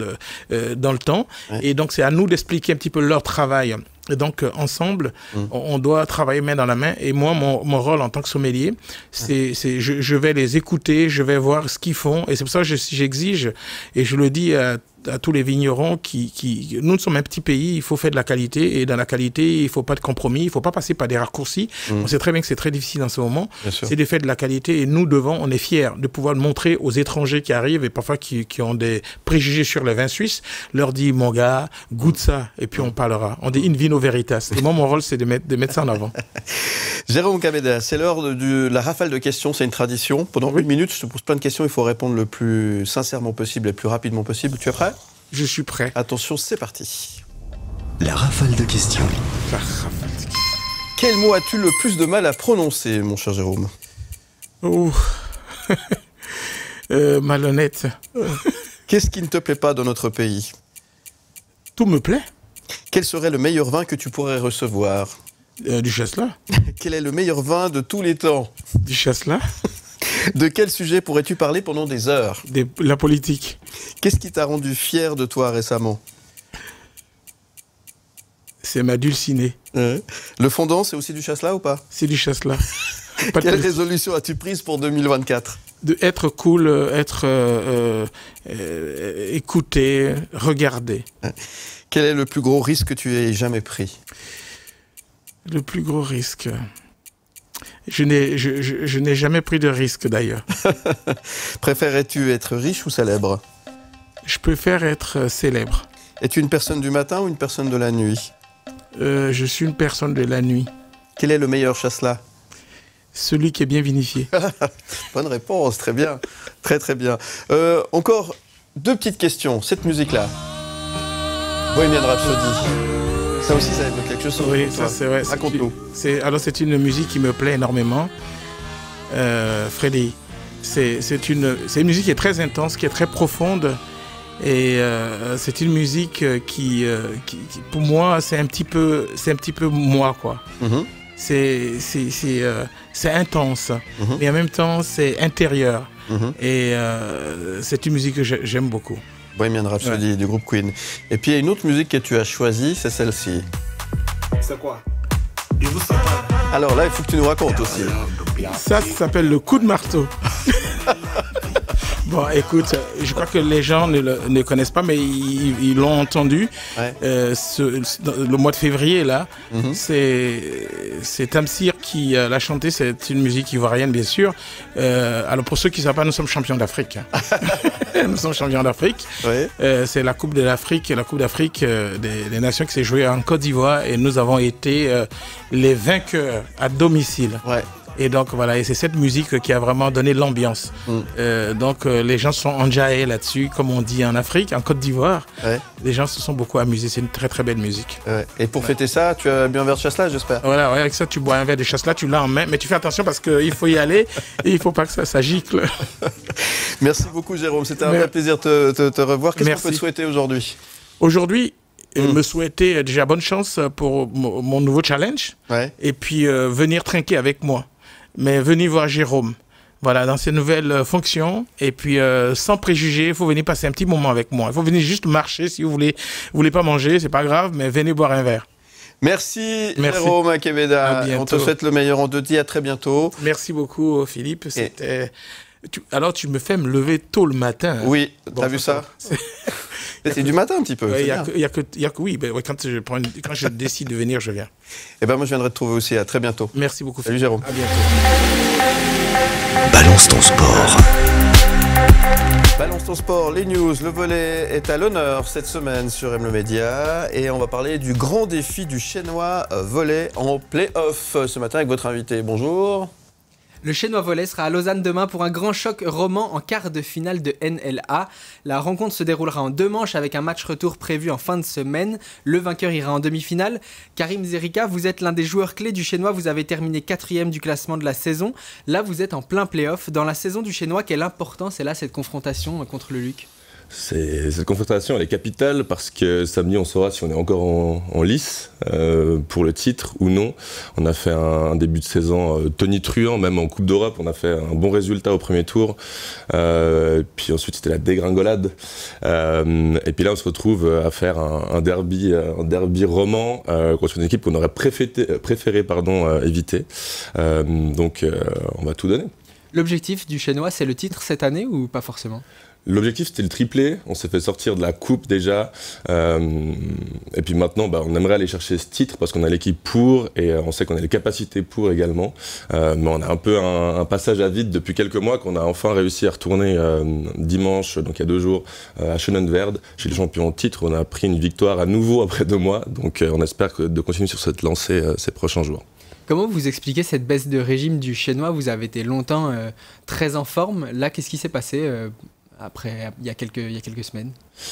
le temps. Et donc, c'est à nous d'expliquer un petit peu leur travail. Et donc, ensemble, on doit travailler main dans la main. Et moi, mon rôle en tant que sommelier, je vais les écouter, je vais voir ce qu'ils font. Et c'est pour ça que j'exige, et je le dis à tous les vignerons nous sommes un petit pays, il faut faire de la qualité, et dans la qualité, il ne faut pas de compromis, il ne faut pas passer par des raccourcis. On sait très bien que c'est très difficile en ce moment. C'est de faire de la qualité, et nous on est fiers de pouvoir le montrer aux étrangers qui arrivent, et parfois qui ont des préjugés sur le vin suisse, leur dit, mon gars, goûte ça, et puis on parlera. On dit in vino veritas. Et moi, mon rôle, c'est de mettre ça en avant. Jérôme Akebeda, c'est l'heure de la rafale de questions, c'est une tradition. Pendant une minute, je te pose plein de questions, il faut répondre le plus sincèrement possible et le plus rapidement possible. Tu es prêt ? Je suis prêt. Attention, c'est parti. La rafale de questions. Quel mot as-tu le plus de mal à prononcer, mon cher Jérôme ? Oh. Malhonnête. Qu'est-ce qui ne te plaît pas dans notre pays ? Tout me plaît. Quel serait le meilleur vin que tu pourrais recevoir ? Du chasselas. Quel est le meilleur vin de tous les temps ? Du chasselas. De quel sujet pourrais-tu parler pendant des heures ? La politique. Qu'est-ce qui t'a rendu fier de toi récemment ? C'est ma dulcinée. Le fondant, c'est aussi du chasselas ou pas ? C'est du chasselas. Quelle résolution as-tu prise pour 2024 ? Être cool, écouter, regarder. Quel est le plus gros risque que tu aies jamais pris ? Le plus gros risque... Je n'ai jamais pris de risque d'ailleurs. Préférais-tu être riche ou célèbre ? Je préfère être célèbre. Es-tu une personne du matin ou une personne de la nuit ? Je suis une personne de la nuit. Quel est le meilleur chasselas ? Celui qui est bien vinifié. Bonne réponse, très bien. Très très bien. Encore deux petites questions. Cette musique-là. Bohemian Rhapsody. Ça aussi, ça évoque quelque chose. Oui, ça c'est vrai. Raconte-nous. Alors, c'est une musique qui me plaît énormément. Freddy, c'est une musique qui est très intense, qui est très profonde. Et c'est une musique qui, pour moi, c'est un petit peu moi, quoi. C'est intense, mais en même temps, c'est intérieur. Et c'est une musique que j'aime beaucoup. Bohemian Rhapsody du groupe Queen. Et puis il y a une autre musique que tu as choisie, c'est celle-ci. C'est quoi ? Alors là, il faut que tu nous racontes aussi. Ça s'appelle le coup de marteau. Bon, écoute, je crois que les gens ne connaissent pas, mais ils l'ont entendu. Le mois de février, là, c'est Tamsir qui l'a chanté. C'est une musique ivoirienne, bien sûr. Alors, pour ceux qui ne savent pas, nous sommes champions d'Afrique. Nous sommes champions d'Afrique. C'est la Coupe de l'Afrique, la Coupe d'Afrique des Nations qui s'est jouée en Côte d'Ivoire. Et nous avons été les vainqueurs à domicile. Et donc voilà, et c'est cette musique qui a vraiment donné l'ambiance. Donc les gens sont enjaillés là-dessus, comme on dit en Afrique, en Côte d'Ivoire. Ouais. Les gens se sont beaucoup amusés, c'est une très très belle musique. Ouais. Et pour fêter ça, tu as bu un verre de chasselas, j'espère. Voilà, ouais, avec ça tu bois un verre de chasselas, tu l'as en main, mais tu fais attention parce qu'il faut y aller et il ne faut pas que ça gicle. Merci beaucoup Jérôme, c'était un vrai plaisir de te revoir. Qu'est-ce qu'on peut te souhaiter aujourd'hui? Aujourd'hui, me souhaiter déjà bonne chance pour mon nouveau challenge et puis venir trinquer avec moi. Mais venez voir Jérôme, voilà, dans ses nouvelles fonctions. Et puis, sans préjugés, il faut venir passer un petit moment avec moi. Il faut venir juste marcher si vous voulez pas manger, c'est pas grave, mais venez boire un verre. Merci. Jérôme Akebeda. On te souhaite le meilleur. On te dit à très bientôt. Merci beaucoup, Philippe. C'était... Alors, tu me fais me lever tôt le matin. Hein. Oui, t'as vu ça? C'est du matin un petit peu. Oui, quand je décide de venir, je viens. Et ben moi, je viendrai te trouver aussi. À très bientôt. Merci beaucoup. Salut Jérôme. À bientôt. Balance ton sport. Balance ton sport, les news, le volley est à l'honneur cette semaine sur M le Média et on va parler du grand défi du Chénois volley en play-off ce matin avec votre invité. Bonjour. Le Chénois volley sera à Lausanne demain pour un grand choc roman en quart de finale de NLA. La rencontre se déroulera en 2 manches avec un match retour prévu en fin de semaine. Le vainqueur ira en demi-finale. Karim Zerika, vous êtes l'un des joueurs clés du Chénois. Vous avez terminé 4e du classement de la saison. Là, vous êtes en plein play-off. Dans la saison du Chénois, quelle importance est là cette confrontation contre le LUC ? Cette confrontation elle est capitale parce que samedi on saura si on est encore en lice pour le titre ou non. On a fait un début de saison tonitruant, même en Coupe d'Europe on a fait un bon résultat au premier tour, puis ensuite c'était la dégringolade et puis là on se retrouve à faire un derby roman contre une équipe qu'on aurait préféré éviter, donc on va tout donner. L'objectif du Chénois c'est le titre cette année ou pas forcément ? L'objectif c'était le triplé, on s'est fait sortir de la coupe déjà, et puis maintenant on aimerait aller chercher ce titre parce qu'on a l'équipe pour et on sait qu'on a les capacités pour également, mais on a un peu un passage à vide depuis quelques mois qu'on a enfin réussi à retourner dimanche, donc il y a 2 jours, à Schönenwerd, chez les champions de titre, on a pris une victoire à nouveau après 2 mois, donc on espère de continuer sur cette lancée ces prochains jours. Comment vous expliquez cette baisse de régime du Chénois? Vous avez été longtemps très en forme, là qu'est-ce qui s'est passé après, il y a quelques semaines?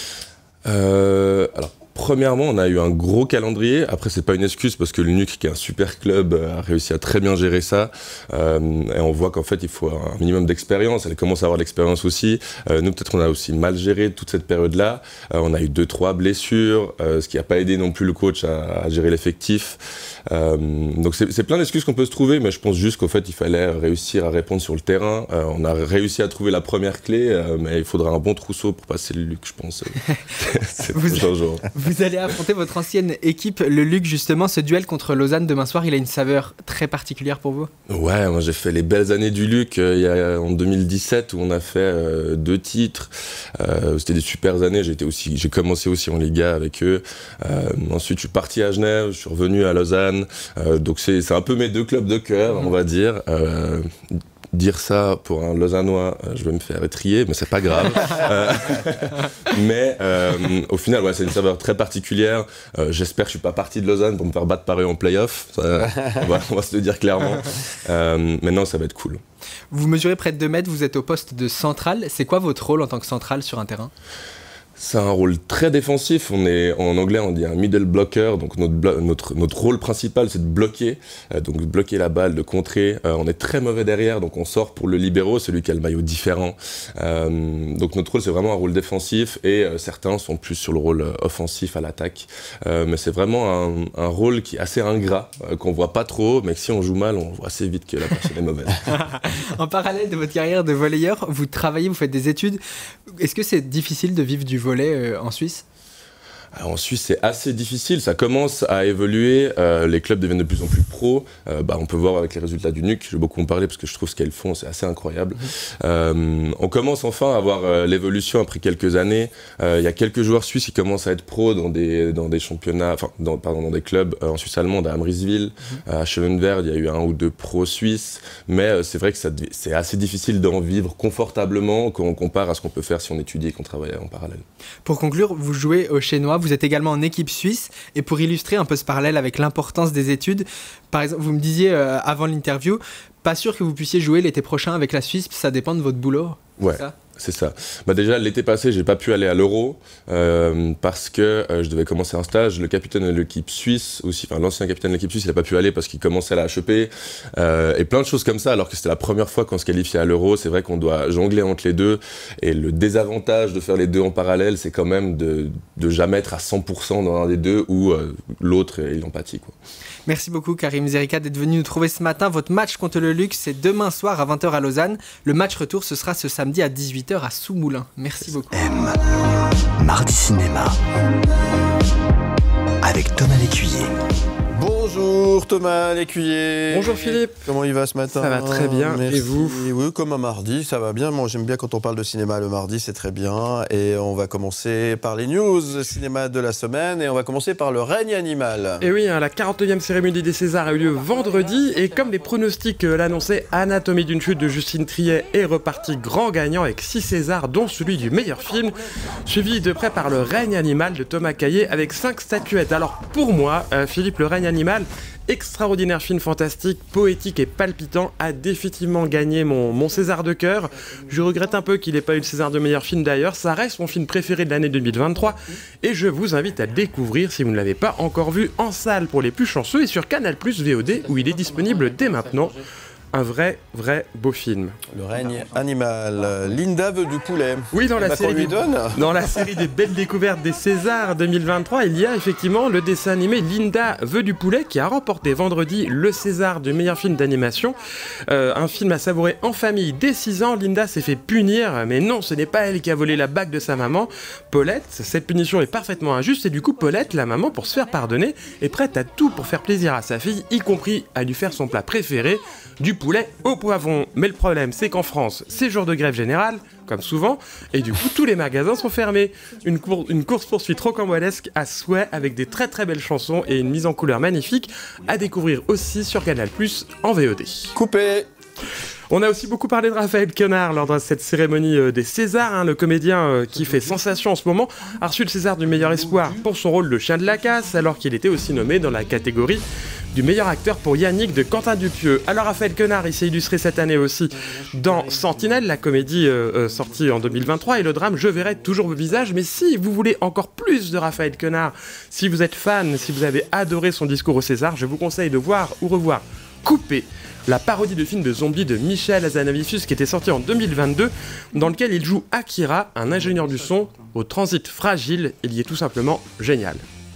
Alors, premièrement, on a eu un gros calendrier. Après, c'est pas une excuse parce que le NUC, qui est un super club, a réussi à très bien gérer ça. Et on voit qu'en fait, il faut un minimum d'expérience. Elle commence à avoir de l'expérience aussi. Nous, peut-être, on a aussi mal géré toute cette période-là. On a eu 2-3 blessures, ce qui n'a pas aidé non plus le coach à gérer l'effectif. Donc, c'est plein d'excuses qu'on peut se trouver, mais je pense juste qu'en fait, il fallait réussir à répondre sur le terrain. On a réussi à trouver la première clé, mais il faudra un bon trousseau pour passer le LUC, je pense. C'est Vous allez affronter votre ancienne équipe, le LUC, justement. Ce duel contre Lausanne demain soir, il a une saveur très particulière pour vous? Ouais, moi j'ai fait les belles années du LUC en 2017 où on a fait 2 titres. C'était des super années. J'ai commencé aussi en Liga avec eux. Ensuite, je suis parti à Genève, je suis revenu à Lausanne. Donc c'est un peu mes 2 clubs de cœur, on va dire. Dire ça pour un Lausannois, je vais me faire étriller, mais c'est pas grave. Mais au final, ouais, c'est une saveur très particulière. J'espère que je suis pas parti de Lausanne pour me faire battre par eux en play-off. On va se le dire clairement. Mais non, ça va être cool. Vous mesurez près de 2 mètres, vous êtes au poste de central. C'est quoi votre rôle en tant que central sur un terrain? C'est un rôle très défensif. En anglais, on dit un middle blocker. Donc notre rôle principal, c'est de bloquer. Donc bloquer la balle, de contrer. On est très mauvais derrière, donc on sort pour le libéro, celui qui a le maillot différent. Donc notre rôle, c'est vraiment un rôle défensif et certains sont plus sur le rôle offensif à l'attaque. Mais c'est vraiment un rôle qui est assez ingrat, qu'on voit pas trop, mais que si on joue mal, on voit assez vite que la personne est mauvaise. En parallèle de votre carrière de volleyeur, vous travaillez, vous faites des études. Est-ce que c'est difficile de vivre du volley en Suisse? Alors en Suisse, c'est assez difficile, ça commence à évoluer, les clubs deviennent de plus en plus pros, on peut voir avec les résultats du NUC, je vais beaucoup en parler parce que je trouve ce qu'elles font, c'est assez incroyable. On commence enfin à voir l'évolution après quelques années, il y a quelques joueurs suisses qui commencent à être pros dans des championnats, dans des clubs en Suisse allemande, à Amriswil, à Schönenwerd, il y a eu 1 ou 2 pros suisses, mais c'est vrai que c'est assez difficile d'en vivre confortablement quand on compare à ce qu'on peut faire si on étudie et qu'on travaille en parallèle. Pour conclure, vous jouez au Chénois, vous êtes également en équipe suisse, et pour illustrer un peu ce parallèle avec l'importance des études, par exemple, vous me disiez avant l'interview, pas sûr que vous puissiez jouer l'été prochain avec la Suisse, ça dépend de votre boulot. Ouais. C'est ça. Bah déjà, l'été passé, j'ai pas pu aller à l'Euro parce que je devais commencer un stage. Le capitaine de l'équipe suisse aussi, enfin l'ancien capitaine de l'équipe suisse, il a pas pu aller parce qu'il commençait à la HEP et plein de choses comme ça. Alors que c'était la première fois qu'on se qualifiait à l'Euro. C'est vrai qu'on doit jongler entre les deux et le désavantage de faire les deux en parallèle, c'est quand même de jamais être à 100% dans un des deux ou l'autre il en pâtit, quoi. Merci beaucoup Karim Zerika d'être venu nous trouver ce matin. Votre match contre le Luxe, c'est demain soir à 20h à Lausanne. Le match retour, ce sera ce samedi à 18h à Soumoulin. Merci beaucoup. Mardi Cinéma avec Thomas Lécuyer. Bonjour Thomas Lécuyer. Bonjour Philippe. Comment il va ce matin? Ça va très bien. Merci. Et vous? Oui, comme un mardi, ça va bien. Moi, j'aime bien quand on parle de cinéma le mardi, c'est très bien. Et on va commencer par les news cinéma de la semaine. Et on va commencer par Le règne animal. Et oui, la 49e cérémonie des Césars a eu lieu vendredi. Et comme les pronostics l'annonçaient, Anatomie d'une chute de Justine Triet est reparti grand gagnant avec 6 Césars, dont celui du meilleur film, suivi de près par Le règne animal de Thomas Caillet avec 5 statuettes. Alors pour moi, Philippe, Le règne animal, extraordinaire film fantastique, poétique et palpitant, a définitivement gagné mon César de cœur. Je regrette un peu qu'il n'ait pas eu le César de meilleur film d'ailleurs, ça reste mon film préféré de l'année 2023 et je vous invite à le découvrir si vous ne l'avez pas encore vu en salle pour les plus chanceux et sur Canal+ VOD où il est disponible dès maintenant. Un vrai beau film. Le règne animal. Linda veut du poulet. Oui, dans la série des belles découvertes des Césars 2023, il y a effectivement le dessin animé Linda veut du poulet qui a remporté vendredi le César du meilleur film d'animation. Un film à savourer en famille. Dès 6 ans, Linda s'est fait punir, mais non, ce n'est pas elle qui a volé la bague de sa maman, Paulette. Cette punition est parfaitement injuste et du coup, Paulette, la maman, pour se faire pardonner, est prête à tout pour faire plaisir à sa fille, y compris à lui faire son plat préféré, du poulet au poivron. Mais le problème, c'est qu'en France, c'est jour de grève générale, comme souvent, et du coup, tous les magasins sont fermés. Une course-poursuite rocambolesque à souhait, avec des très belles chansons et une mise en couleur magnifique, à découvrir aussi sur Canal+ en VOD. Coupé. On a aussi beaucoup parlé de Raphaël Quenard lors de cette cérémonie des Césars, le comédien qui fait sensation en ce moment, a reçu le César du meilleur espoir pour son rôle de chien de la casse, alors qu'il était aussi nommé dans la catégorie du meilleur acteur pour Yannick de Quentin Dupieux. Alors Raphaël Quenard, il s'est illustré cette année aussi dans Sentinelle, la comédie sortie en 2023, et le drame Je verrai toujours vos visages. Mais si vous voulez encore plus de Raphaël Quenard, si vous êtes fan, si vous avez adoré son discours au César, je vous conseille de voir ou revoir Coupé, la parodie de film de zombies de Michel Hazanavicius qui était sorti en 2022, dans lequel il joue Akira, un ingénieur du son au transit fragile. Il y est tout simplement génial.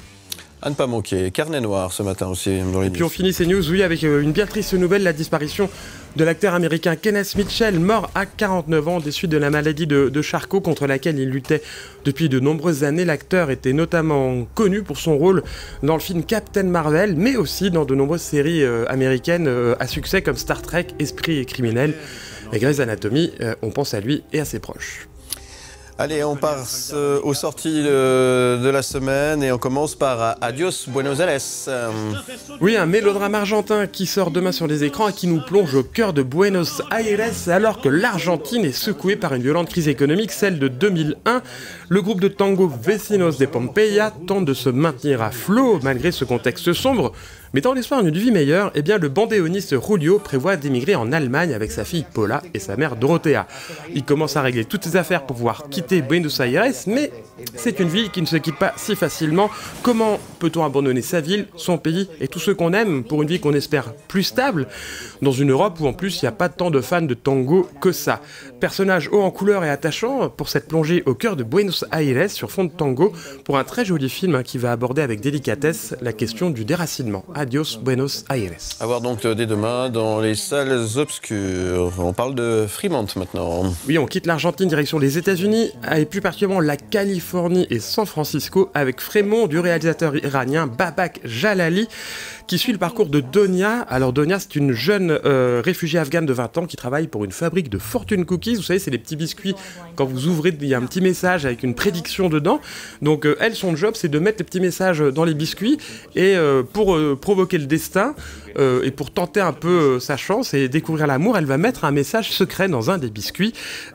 À ne pas manquer. Carnet noir ce matin aussi dans les Et puis on finit ces news, oui, avec une bien triste nouvelle, la disparition de l'acteur américain Kenneth Mitchell, mort à 49 ans des suites de la maladie de Charcot contre laquelle il luttait depuis de nombreuses années. L'acteur était notamment connu pour son rôle dans le film Captain Marvel, mais aussi dans de nombreuses séries américaines à succès comme Star Trek, Esprit et Criminel et Grey's Anatomy. On pense à lui et à ses proches. Allez, on passe aux sorties de la semaine et on commence par Adios Buenos Aires. Oui, un mélodrame argentin qui sort demain sur les écrans et qui nous plonge au cœur de Buenos Aires alors que l'Argentine est secouée par une violente crise économique, celle de 2001. Le groupe de tango Vecinos de Pompeya tente de se maintenir à flot malgré ce contexte sombre. Mais dans l'espoir d'une vie meilleure, eh bien le bandéoniste Julio prévoit d'émigrer en Allemagne avec sa fille Paula et sa mère Dorothea. Il commence à régler toutes ses affaires pour pouvoir quitter Buenos Aires, mais c'est une ville qui ne se quitte pas si facilement. Comment peut-on abandonner sa ville, son pays et tout ce qu'on aime pour une vie qu'on espère plus stable dans une Europe où en plus il n'y a pas tant de fans de tango que ça. Personnage haut en couleur et attachant pour cette plongée au cœur de Buenos Aires sur fond de tango pour un très joli film qui va aborder avec délicatesse la question du déracinement. Adios Buenos Aires. À voir donc dès demain dans les salles obscures. On parle de Fremont maintenant. Oui, on quitte l'Argentine direction les États-Unis et plus particulièrement la Californie et San Francisco avec Fremont du réalisateur iranien Babak Jalali qui suit le parcours de Donia. Alors Donia, c'est une jeune réfugiée afghane de 20 ans qui travaille pour une fabrique de fortune cookies. Vous savez, c'est les petits biscuits. Quand vous ouvrez, il y a un petit message avec une prédiction dedans. Donc elle, son job, c'est de mettre les petits messages dans les biscuits et pour provoquer le destin et pour tenter un peu sa chance et découvrir l'amour, elle va mettre un message secret dans un des biscuits.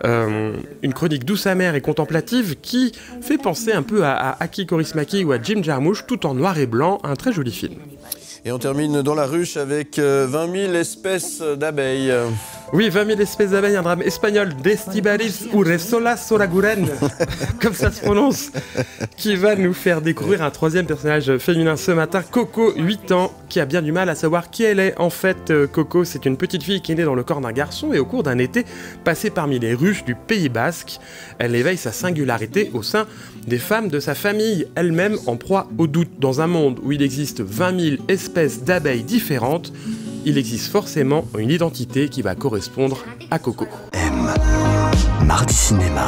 Une chronique douce, amère et contemplative qui fait penser un peu à Aki Kaurismäki ou à Jim Jarmusch, tout en noir et blanc. Un très joli film. Et on termine dans la ruche avec 20 000 espèces d'abeilles. Oui, 20 000 espèces d'abeilles, un drame espagnol d'Estibaris Urresola Solaguren, comme ça se prononce, qui va nous faire découvrir un troisième personnage féminin ce matin, Coco, 8 ans, qui a bien du mal à savoir qui elle est. En fait, Coco, c'est une petite fille qui est née dans le corps d'un garçon et au cours d'un été, passée parmi les ruches du Pays Basque, elle éveille sa singularité au sein des femmes de sa famille, elle-même en proie au doute. Dans un monde où il existe 20 000 espèces d'abeilles différentes, il existe forcément une identité qui va correspondre à Coco. M. Mardi Cinéma.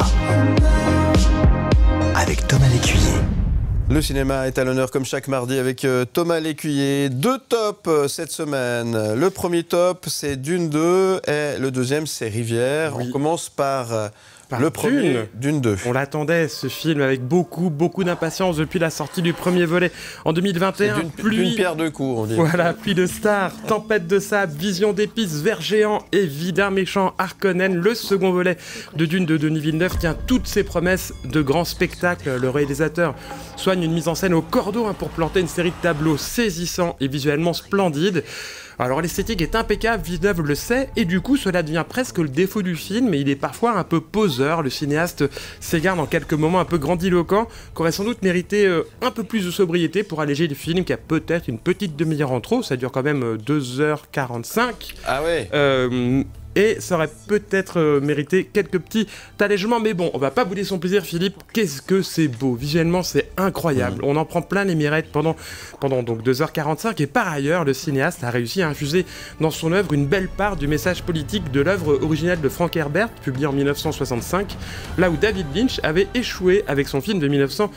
Avec Thomas Lécuyer. Le cinéma est à l'honneur comme chaque mardi avec Thomas Lécuyer. 2 tops cette semaine. Le premier top, c'est Dune 2 et le deuxième, c'est Rivière. Oui. On commence par le premier, Dune 2. On l'attendait, ce film, avec beaucoup d'impatience depuis la sortie du premier volet en 2021. D'une pierre deux coups, on dit. Voilà, pluie de stars, tempête de sable, vision d'épices, vers géant et vilain méchant Harkonnen. Le second volet de Dune de Denis Villeneuve tient toutes ses promesses de grands spectacles. Le réalisateur soigne une mise en scène au cordeau pour planter une série de tableaux saisissants et visuellement splendides. Alors l'esthétique est impeccable, Villeneuve le sait, et du coup cela devient presque le défaut du film, mais il est parfois un peu poseur. Le cinéaste s'égare dans quelques moments un peu grandiloquents, qu'aurait sans doute mérité un peu plus de sobriété pour alléger le film, qui a peut-être une petite demi-heure en trop, ça dure quand même 2h45. Ah ouais. Et ça aurait peut-être mérité quelques petits allègements, mais bon, on va pas bouder son plaisir, Philippe. Qu'est-ce que c'est beau, visuellement c'est incroyable. On en prend plein les mirettes pendant donc 2h45, et par ailleurs, le cinéaste a réussi à infuser dans son œuvre une belle part du message politique de l'œuvre originale de Frank Herbert, publiée en 1965, là où David Lynch avait échoué avec son film de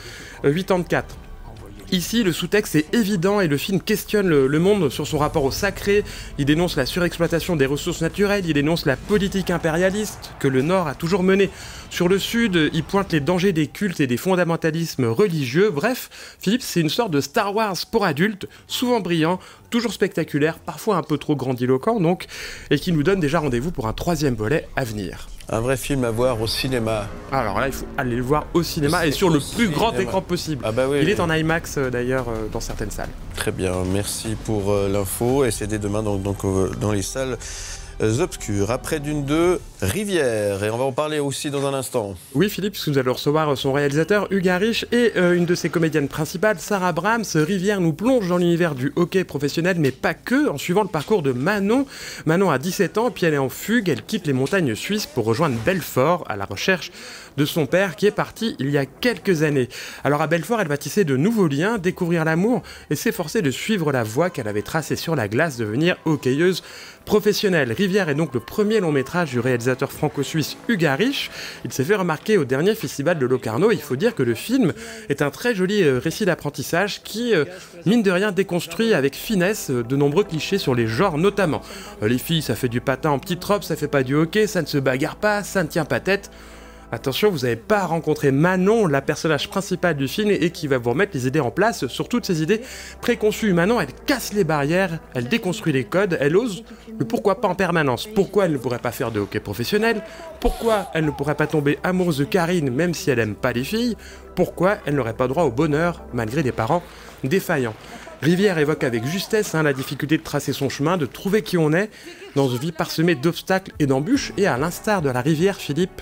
1984. Ici, le sous-texte est évident et le film questionne le monde sur son rapport au sacré. Il dénonce la surexploitation des ressources naturelles, il dénonce la politique impérialiste que le Nord a toujours menée sur le Sud, il pointe les dangers des cultes et des fondamentalismes religieux. Bref, Philippe, c'est une sorte de Star Wars pour adultes, souvent brillant, toujours spectaculaire, parfois un peu trop grandiloquent donc, et qui nous donne déjà rendez-vous pour un troisième volet à venir. Un vrai film à voir au cinéma. Alors là, il faut aller le voir au cinéma et sur le plus grand écran possible. Ah bah oui, il est en IMAX d'ailleurs dans certaines salles. Très bien, merci pour l'info et c'est dès demain donc dans les salles obscures. Après Dune 2, Rivière, et on va en parler aussi dans un instant. Oui Philippe, puisque nous allons recevoir son réalisateur Hugues Harish et une de ses comédiennes principales, Sarah Brahms. Rivière nous plonge dans l'univers du hockey professionnel, mais pas que, en suivant le parcours de Manon. Manon a 17 ans, puis elle est en fugue, elle quitte les montagnes suisses pour rejoindre Belfort à la recherche de son père qui est parti il y a quelques années. Alors à Belfort, elle va tisser de nouveaux liens, découvrir l'amour et s'efforcer de suivre la voie qu'elle avait tracée sur la glace, devenir hockeyeuse professionnelle. Rivière est donc le premier long métrage du réalisateur franco-suisse Hugues Harish. Il s'est fait remarquer au dernier festival de Locarno. Il faut dire que le film est un très joli récit d'apprentissage qui, mine de rien, déconstruit avec finesse de nombreux clichés sur les genres notamment. Les filles, ça fait du patin en petite robe, ça fait pas du hockey, ça ne se bagarre pas, ça ne tient pas tête. Attention, vous n'avez pas rencontré Manon, la personnage principale du film, et qui va vous remettre les idées en place sur toutes ces idées préconçues. Manon, elle casse les barrières, elle déconstruit les codes, elle ose, mais pourquoi pas en permanence? Pourquoi elle ne pourrait pas faire de hockey professionnel? Pourquoi elle ne pourrait pas tomber amoureuse de Karine, même si elle aime pas les filles? Pourquoi elle n'aurait pas droit au bonheur, malgré des parents défaillants? Rivière évoque avec justesse la difficulté de tracer son chemin, de trouver qui on est, dans une vie parsemée d'obstacles et d'embûches, et à l'instar de la rivière, Philippe,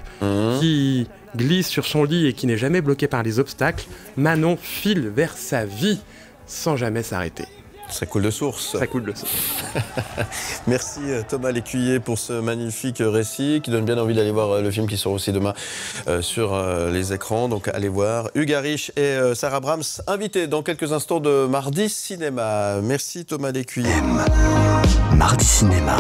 qui glisse sur son lit et qui n'est jamais bloqué par les obstacles, Manon file vers sa vie sans jamais s'arrêter. Ça coule de source. Ça coule de source. Merci Thomas Lécuyer pour ce magnifique récit qui donne bien envie d'aller voir le film qui sort aussi demain sur les écrans. Donc allez voir. Hugues Harish et Sarah Brahms invités dans quelques instants de Mardi Cinéma. Merci Thomas Lécuyer. Mardi Cinéma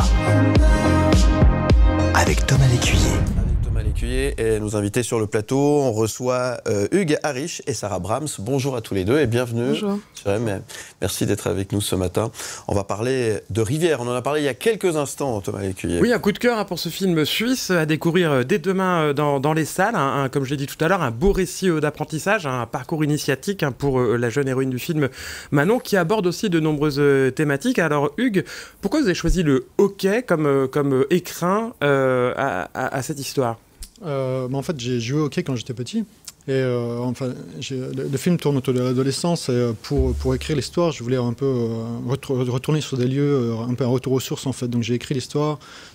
avec Thomas Lécuyer. Et nos invités sur le plateau, on reçoit Hugues Harish et Sarah Brahms. Bonjour à tous les deux et bienvenue. Bonjour. Merci d'être avec nous ce matin. On va parler de Rivière. On en a parlé il y a quelques instants, Thomas Lécuyer. Oui, un coup de cœur pour ce film suisse à découvrir dès demain dans les salles. Comme je l'ai dit tout à l'heure, un beau récit d'apprentissage, un parcours initiatique pour la jeune héroïne du film Manon, qui aborde aussi de nombreuses thématiques. Alors Hugues, pourquoi vous avez choisi le hockey comme écrin à cette histoire? En fait, j'ai joué au hockey quand j'étais petit. Et le film tourne autour de l'adolescence. Et pour écrire l'histoire, je voulais un peu retourner sur des lieux, un peu un retour aux sources en fait. Donc j'ai écrit l'histoire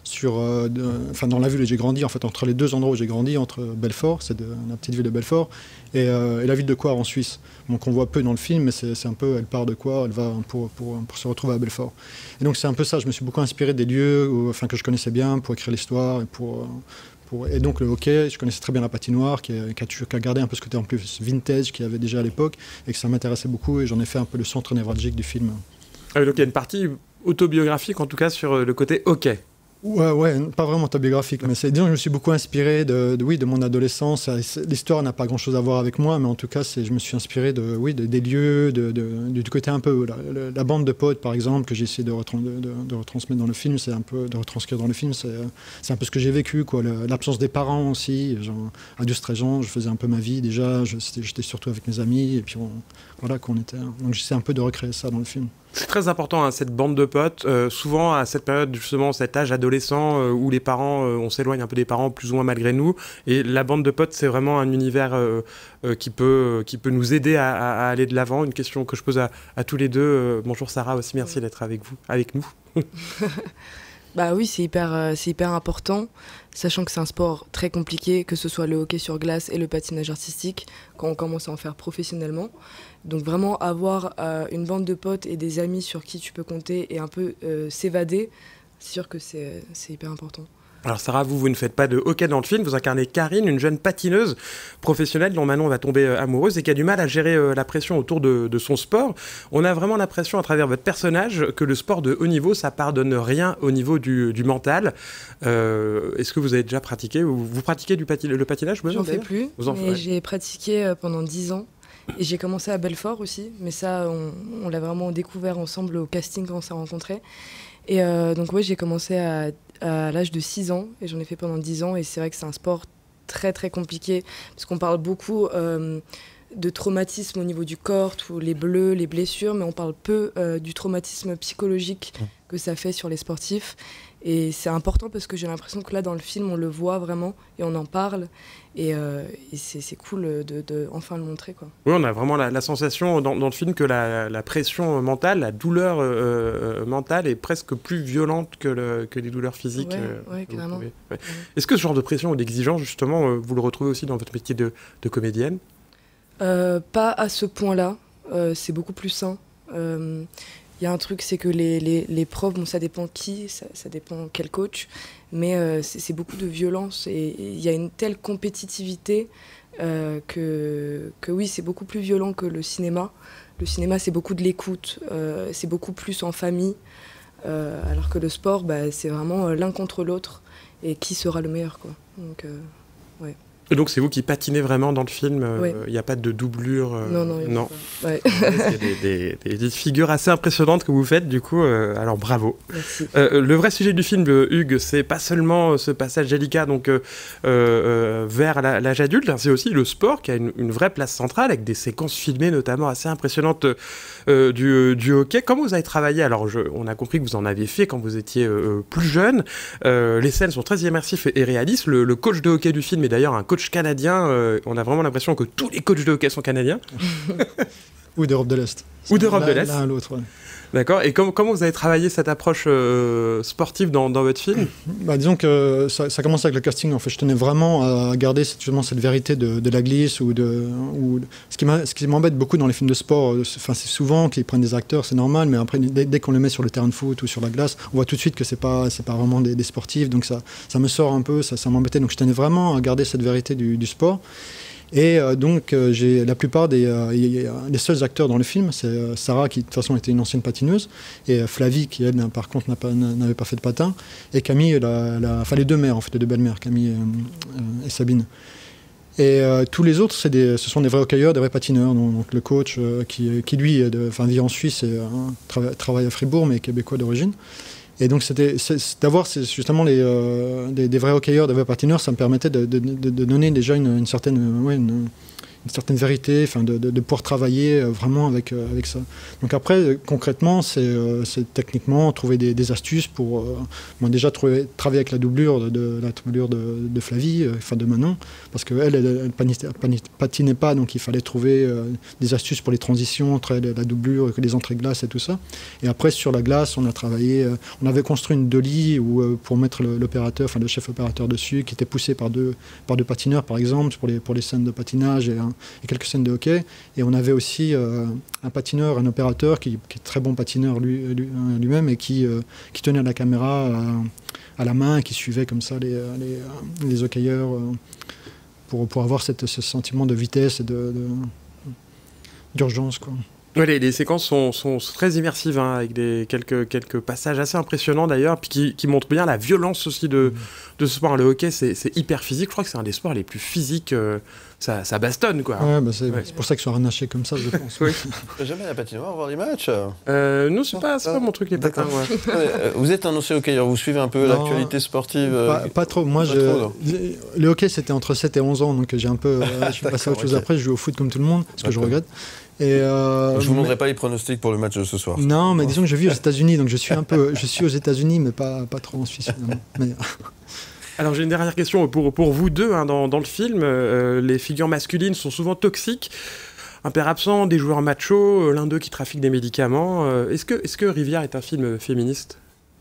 dans la ville où j'ai grandi, en fait, entre les deux endroits où j'ai grandi, entre Belfort, c'est la petite ville de Belfort, et la ville de Coire en Suisse. Donc on voit peu dans le film, mais c'est un peu, elle part de Coire, elle va pour se retrouver à Belfort. Et donc c'est un peu ça. Je me suis beaucoup inspiré des lieux que je connaissais bien pour écrire l'histoire et donc le hockey, je connaissais très bien la patinoire qui a gardé un peu ce côté en plus vintage qu'il y avait déjà à l'époque et que ça m'intéressait beaucoup et j'en ai fait un peu le centre névralgique du film. Donc il y a une partie autobiographique en tout cas sur le côté hockey. Ouais, pas vraiment autobiographique, mais disons que je me suis beaucoup inspiré de mon adolescence. L'histoire n'a pas grand-chose à voir avec moi, mais en tout cas, je me suis inspiré des lieux, du côté un peu la bande de potes, par exemple, que j'ai essayé de retransmettre dans le film, de retranscrire dans le film, c'est un peu ce que j'ai vécu, quoi. L'absence des parents aussi. À 12-13 ans, je faisais un peu ma vie déjà. J'étais surtout avec mes amis, et puis voilà qu'on était. Donc j'essaie un peu de recréer ça dans le film. C'est très important, cette bande de potes. Souvent, à cette période, justement, cet âge adolescent où les parents, on s'éloigne un peu des parents, plus ou moins malgré nous. Et la bande de potes, c'est vraiment un univers qui peut nous aider à aller de l'avant. Une question que je pose à tous les deux. Bonjour Sarah, aussi merci d'être avec nous. Bah oui, c'est hyper important, sachant que c'est un sport très compliqué, que ce soit le hockey sur glace et le patinage artistique, quand on commence à en faire professionnellement. Donc vraiment avoir une bande de potes et des amis sur qui tu peux compter et un peu s'évader, c'est sûr que c'est hyper important. Alors Sarah, vous ne faites pas de hockey dans le film, vous incarnez Karine, une jeune patineuse professionnelle dont Manon va tomber amoureuse et qui a du mal à gérer la pression autour de son sport. On a vraiment l'impression à travers votre personnage que le sport de haut niveau, ça pardonne rien au niveau du mental. Est-ce que vous avez déjà pratiqué, vous pratiquez le patinage? J'en fais plus, mais j'ai pratiqué pendant 10 ans. Et j'ai commencé à Belfort aussi, mais ça, on l'a vraiment découvert ensemble au casting quand on s'est rencontrés. Et donc ouais, j'ai commencé à l'âge de 6 ans, et j'en ai fait pendant 10 ans, et c'est vrai que c'est un sport très très compliqué, parce qu'on parle beaucoup de traumatisme au niveau du corps, tous les bleus, les blessures, mais on parle peu du traumatisme psychologique que ça fait sur les sportifs. Et c'est important parce que j'ai l'impression que là, dans le film, on le voit vraiment et on en parle. Et c'est cool de enfin le montrer, quoi. Oui, on a vraiment la sensation dans le film que la pression mentale, la douleur mentale est presque plus violente que les douleurs physiques. Oui, carrément. Ouais. Est-ce que ce genre de pression ou d'exigence, justement, vous le retrouvez aussi dans votre métier de comédienne? Pas à ce point-là. C'est beaucoup plus sain. Il y a un truc, c'est que les profs, bon, ça dépend qui, ça dépend quel coach, mais c'est beaucoup de violence et il y a une telle compétitivité que oui, c'est beaucoup plus violent que le cinéma. Le cinéma, c'est beaucoup de l'écoute, c'est beaucoup plus en famille, alors que le sport, c'est vraiment l'un contre l'autre et qui sera le meilleur, quoi. Donc, ouais. Et donc c'est vous qui patinez vraiment dans le film, il n'y a pas de doublure Non. Ouais. Il y a des figures assez impressionnantes que vous faites, du coup, alors bravo. Merci. Le vrai sujet du film, Hugues, c'est pas seulement ce passage délicat donc, vers l'âge adulte, c'est aussi le sport qui a une vraie place centrale, avec des séquences filmées notamment assez impressionnantes du hockey. Comment vous avez travaillé? Alors on a compris que vous en aviez fait quand vous étiez plus jeune. Les scènes sont très immersives et réalistes. Le coach de hockey du film est d'ailleurs un coach canadien, on a vraiment l'impression que tous les coachs de hockey sont canadiens. Ou d'Europe de l'Est. Ou d'Europe de l'Est. L'un à l'autre, ouais. D'accord. Et comment vous avez travaillé cette approche sportive dans votre film? Disons que ça commence avec le casting. En fait, je tenais vraiment à garder justement cette vérité de la glisse ce qui m'embête beaucoup dans les films de sport. C'est souvent qu'ils prennent des acteurs, c'est normal, mais après dès qu'on les met sur le terrain de foot ou sur la glace, on voit tout de suite que c'est pas vraiment des sportifs. Donc ça me sort un peu, ça m'embêtait. Donc je tenais vraiment à garder cette vérité du sport. Et donc j'ai la plupart les seuls acteurs dans le film, c'est Sarah qui de toute façon était une ancienne patineuse, et Flavie qui elle par contre n'avait pas fait de patin, et Camille, les deux mères en fait, les deux belles-mères, Camille et Sabine. Et tous les autres, ce sont des vrais hockeyeurs, des vrais patineurs. Donc le coach qui lui vit en Suisse et travaille à Fribourg, mais québécois d'origine. Et donc d'avoir justement des vrais hockeyeurs, des vrais patineurs, ça me permettait de donner déjà une certaine certaine vérité, enfin de pouvoir travailler vraiment avec ça. Donc après, concrètement, c'est techniquement trouver des astuces pour déjà travailler avec la doublure de Flavie, enfin de Manon, parce qu'elle elle patinait pas, donc il fallait trouver des astuces pour les transitions entre la doublure, les entrées glace et tout ça. Et après, sur la glace, on a travaillé, on avait construit une dolly pour mettre l'opérateur, enfin le chef opérateur dessus, qui était poussé par deux patineurs, par exemple, pour les scènes de patinage et quelques scènes de hockey. Et on avait aussi un patineur, un opérateur qui est très bon patineur lui-même et qui tenait la caméra à la main et qui suivait comme ça les hockeyeurs pour avoir ce sentiment de vitesse et d'urgence, quoi. Ouais, les séquences sont très immersives, hein, avec quelques passages assez impressionnants d'ailleurs, puis qui montrent bien la violence aussi de ce sport. Le hockey, c'est hyper physique. Je crois que c'est un des sports les plus physiques. Ça bastonne, quoi. Ouais, c'est pour ça qu'ils sont harnachés comme ça, je pense. Oui. Jamais à la patinoire voir les matchs Non, c'est pas mon truc, les patins. Ouais. Vous êtes un ancien hockeyeur, vous suivez un peu l'actualité sportive pas trop. Moi, le hockey, c'était entre 7 et 11 ans, donc j'ai un peu. Je suis passé à autre chose après. Je joue au foot comme tout le monde, ce que je regrette. Et je vous demanderai pas les pronostics pour le match de ce soir. Non, mais disons que je vis aux États-Unis, donc je suis aux États-Unis, mais pas trop en Suisse finalement. Mais... Alors j'ai une dernière question pour vous deux, hein, dans le film. Les figures masculines sont souvent toxiques, un père absent, des joueurs machos, l'un d'eux qui trafique des médicaments. Est-ce que Rivière est un film féministe ?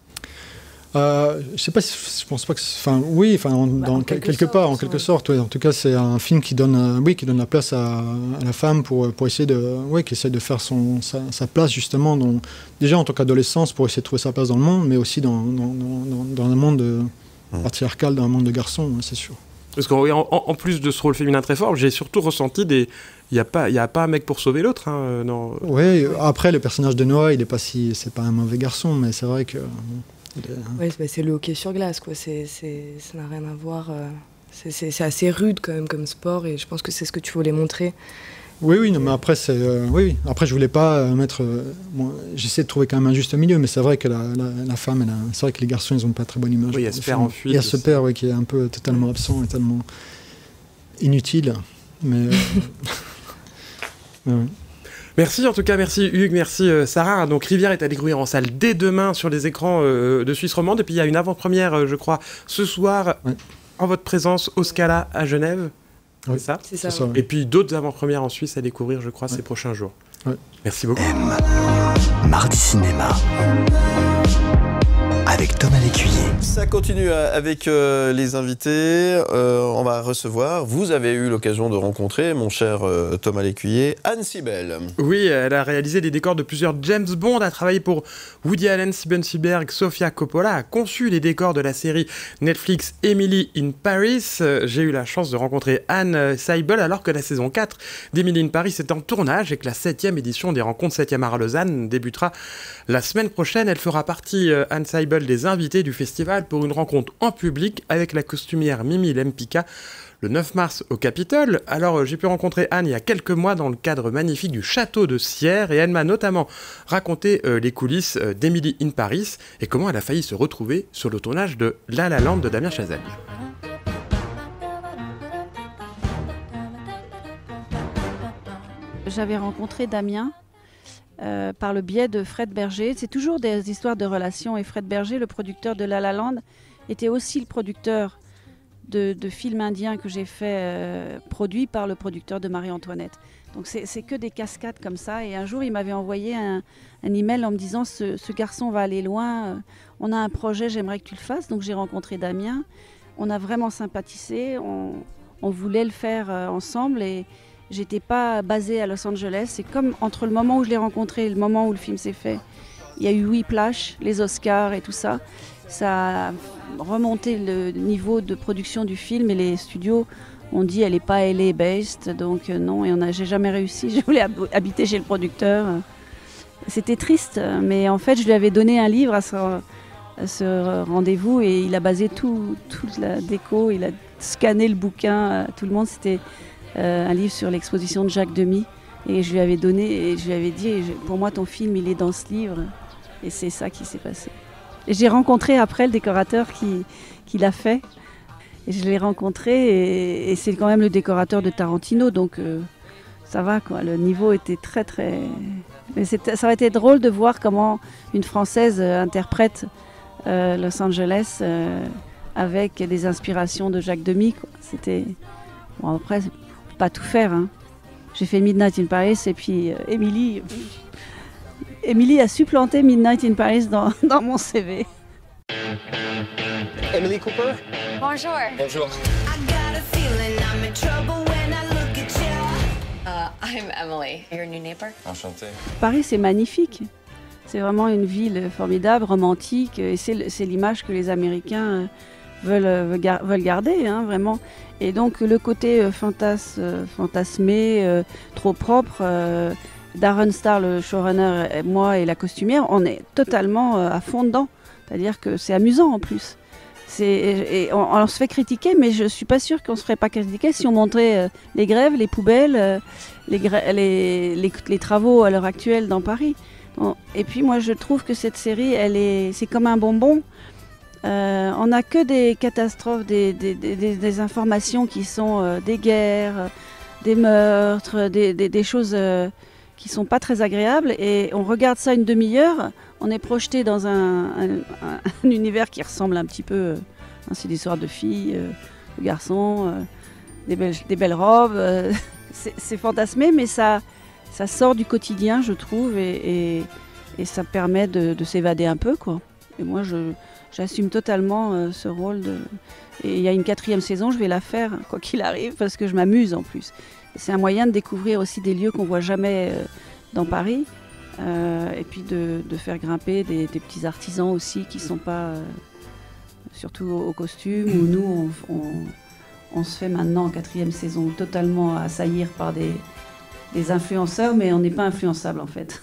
Je sais pas, je pense pas que. Enfin, oui, quelque part, en quelque sorte. Ouais. En tout cas, c'est un film qui donne la place à la femme pour essayer qui essaie de faire sa place justement, déjà en tant qu'adolescence pour essayer de trouver sa place dans le monde, mais aussi dans un monde patriarcal, dans un monde de garçons, c'est sûr. Parce qu'en plus de ce rôle féminin très fort, j'ai surtout ressenti il n'y a pas un mec pour sauver l'autre. Hein, oui, après le personnage de Noah, c'est pas un mauvais garçon, mais c'est vrai que. Ouais, c'est le hockey sur glace, quoi. Ça n'a rien à voir. C'est assez rude quand même comme sport, et je pense que c'est ce que tu voulais montrer. Oui, non, mais après Après, je voulais pas mettre. J'essaie de trouver quand même un juste milieu, mais c'est vrai que la femme, c'est vrai que les garçons, ils ont pas très bonne image. Oui, il y a ce père en fuite. Il y a ce père, qui est un peu totalement absent et tellement inutile, mais. Ouais. Merci en tout cas, merci Hugues, merci Sarah. Donc Rivière est à découvrir en salle dès demain sur les écrans de Suisse romande. Et puis il y a une avant-première, je crois, ce soir, en votre présence au Scala à Genève. Oui. C'est ça. Ouais. Et puis d'autres avant-premières en Suisse à découvrir, je crois, ces prochains jours. Ouais. Merci beaucoup. Mardi Cinéma. Avec Thomas Lécuyer. Ça continue avec les invités. On va recevoir, vous avez eu l'occasion de rencontrer, mon cher Thomas Lécuyer, Anne Sibel. Oui, elle a réalisé les décors de plusieurs James Bond, a travaillé pour Woody Allen, Steven Spielberg, Sofia Coppola, a conçu les décors de la série Netflix Emily in Paris. J'ai eu la chance de rencontrer Anne Seibel alors que la saison 4 d'Emily in Paris est en tournage et que la 7e édition des rencontres 7e art à Lausanne débutera la semaine prochaine. Elle fera partie, Anne Seibel, des invités du festival pour une rencontre en public avec la costumière Mimi Lempicka le 9 mars au Capitole. Alors j'ai pu rencontrer Anne il y a quelques mois dans le cadre magnifique du château de Sierre et elle m'a notamment raconté les coulisses d'Emily in Paris et comment elle a failli se retrouver sur le tournage de La La Land de Damien Chazelle. J'avais rencontré Damien par le biais de Fred Berger. C'est toujours des histoires de relations. Et Fred Berger, le producteur de La La Land, était aussi le producteur de films indiens que j'ai fait, produits par le producteur de Marie-Antoinette. Donc c'est que des cascades comme ça. Et un jour, il m'avait envoyé un email en me disant ce garçon va aller loin, on a un projet, j'aimerais que tu le fasses. Donc j'ai rencontré Damien. On a vraiment sympathisé. On voulait le faire ensemble. Et j'étais pas basée à Los Angeles. C'est comme entre le moment où je l'ai rencontré et le moment où le film s'est fait, il y a eu Whiplash, les Oscars et tout ça. Ça a remonté le niveau de production du film et les studios ont dit elle n'est pas LA-based, donc non, et j'ai jamais réussi. Je voulais habiter chez le producteur. C'était triste, mais en fait je lui avais donné un livre à ce rendez-vous et il a basé toute la déco, il a scanné le bouquin à tout le monde. C'était un livre sur l'exposition de Jacques Demy et je lui avais donné et je lui avais dit pour moi ton film il est dans ce livre et c'est ça qui s'est passé. Et j'ai rencontré après le décorateur qui l'a fait et je l'ai rencontré et c'est quand même le décorateur de Tarantino donc ça va quoi. Le niveau était très très... Mais ça aurait été drôle de voir comment une Française interprète Los Angeles avec des inspirations de Jacques Demy, quoi. C'était... Bon, après, pas tout faire, hein. J'ai fait Midnight in Paris et puis Emily a supplanté Midnight in Paris dans mon CV. Emily Cooper. Bonjour. Bonjour. I'm Emily, your new neighbor. Enchanté. Paris, c'est magnifique. C'est vraiment une ville formidable, romantique, et c'est l'image que les Américains veulent garder, hein, vraiment. Et donc le côté fantasmé, trop propre, Darren Star, le showrunner, et moi et la costumière, on est totalement à fond dedans. C'est-à-dire que c'est amusant en plus. On se fait critiquer, mais je suis pas sûre qu'on se ferait pas critiquer si on montrait les grèves, les poubelles, les travaux à l'heure actuelle dans Paris. Et puis moi je trouve que cette série, c'est comme un bonbon. On n'a que des catastrophes, des informations qui sont des guerres, des meurtres, des choses qui sont pas très agréables. Et on regarde ça une demi-heure, on est projeté dans un univers qui ressemble un petit peu... c'est des histoires de filles, de garçons, des belles robes. C'est fantasmé, mais ça sort du quotidien, je trouve, et ça permet de s'évader un peu, quoi. Et moi, j'assume totalement ce rôle. Et il y a une 4e saison, je vais la faire, quoi qu'il arrive, parce que je m'amuse en plus. C'est un moyen de découvrir aussi des lieux qu'on ne voit jamais dans Paris. Et puis de faire grimper des petits artisans aussi qui ne sont pas... surtout au costume, où nous, on se fait maintenant en 4e saison totalement assaillir par des influenceurs, mais on n'est pas influençable en fait.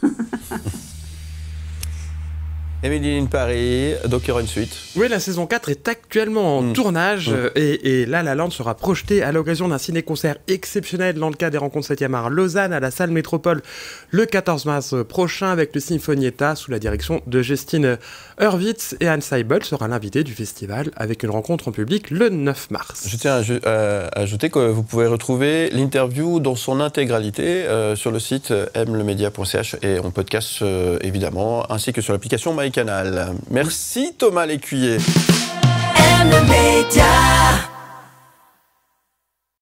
Emily in Paris, donc il y aura une suite. Oui, la saison 4 est actuellement en tournage et La La Land sera projetée à l'occasion d'un ciné-concert exceptionnel dans le cadre des rencontres 7e art Lausanne à la salle Métropole le 14 mars prochain avec le Sinfonietta sous la direction de Justine Hurwitz, et Anne Seibel sera l'invitée du festival avec une rencontre en public le 9 mars. Je tiens à ajouter que vous pouvez retrouver l'interview dans son intégralité sur le site mlemedia.ch et en podcast évidemment, ainsi que sur l'application MyCanal. Merci Thomas Lécuyer. M Media.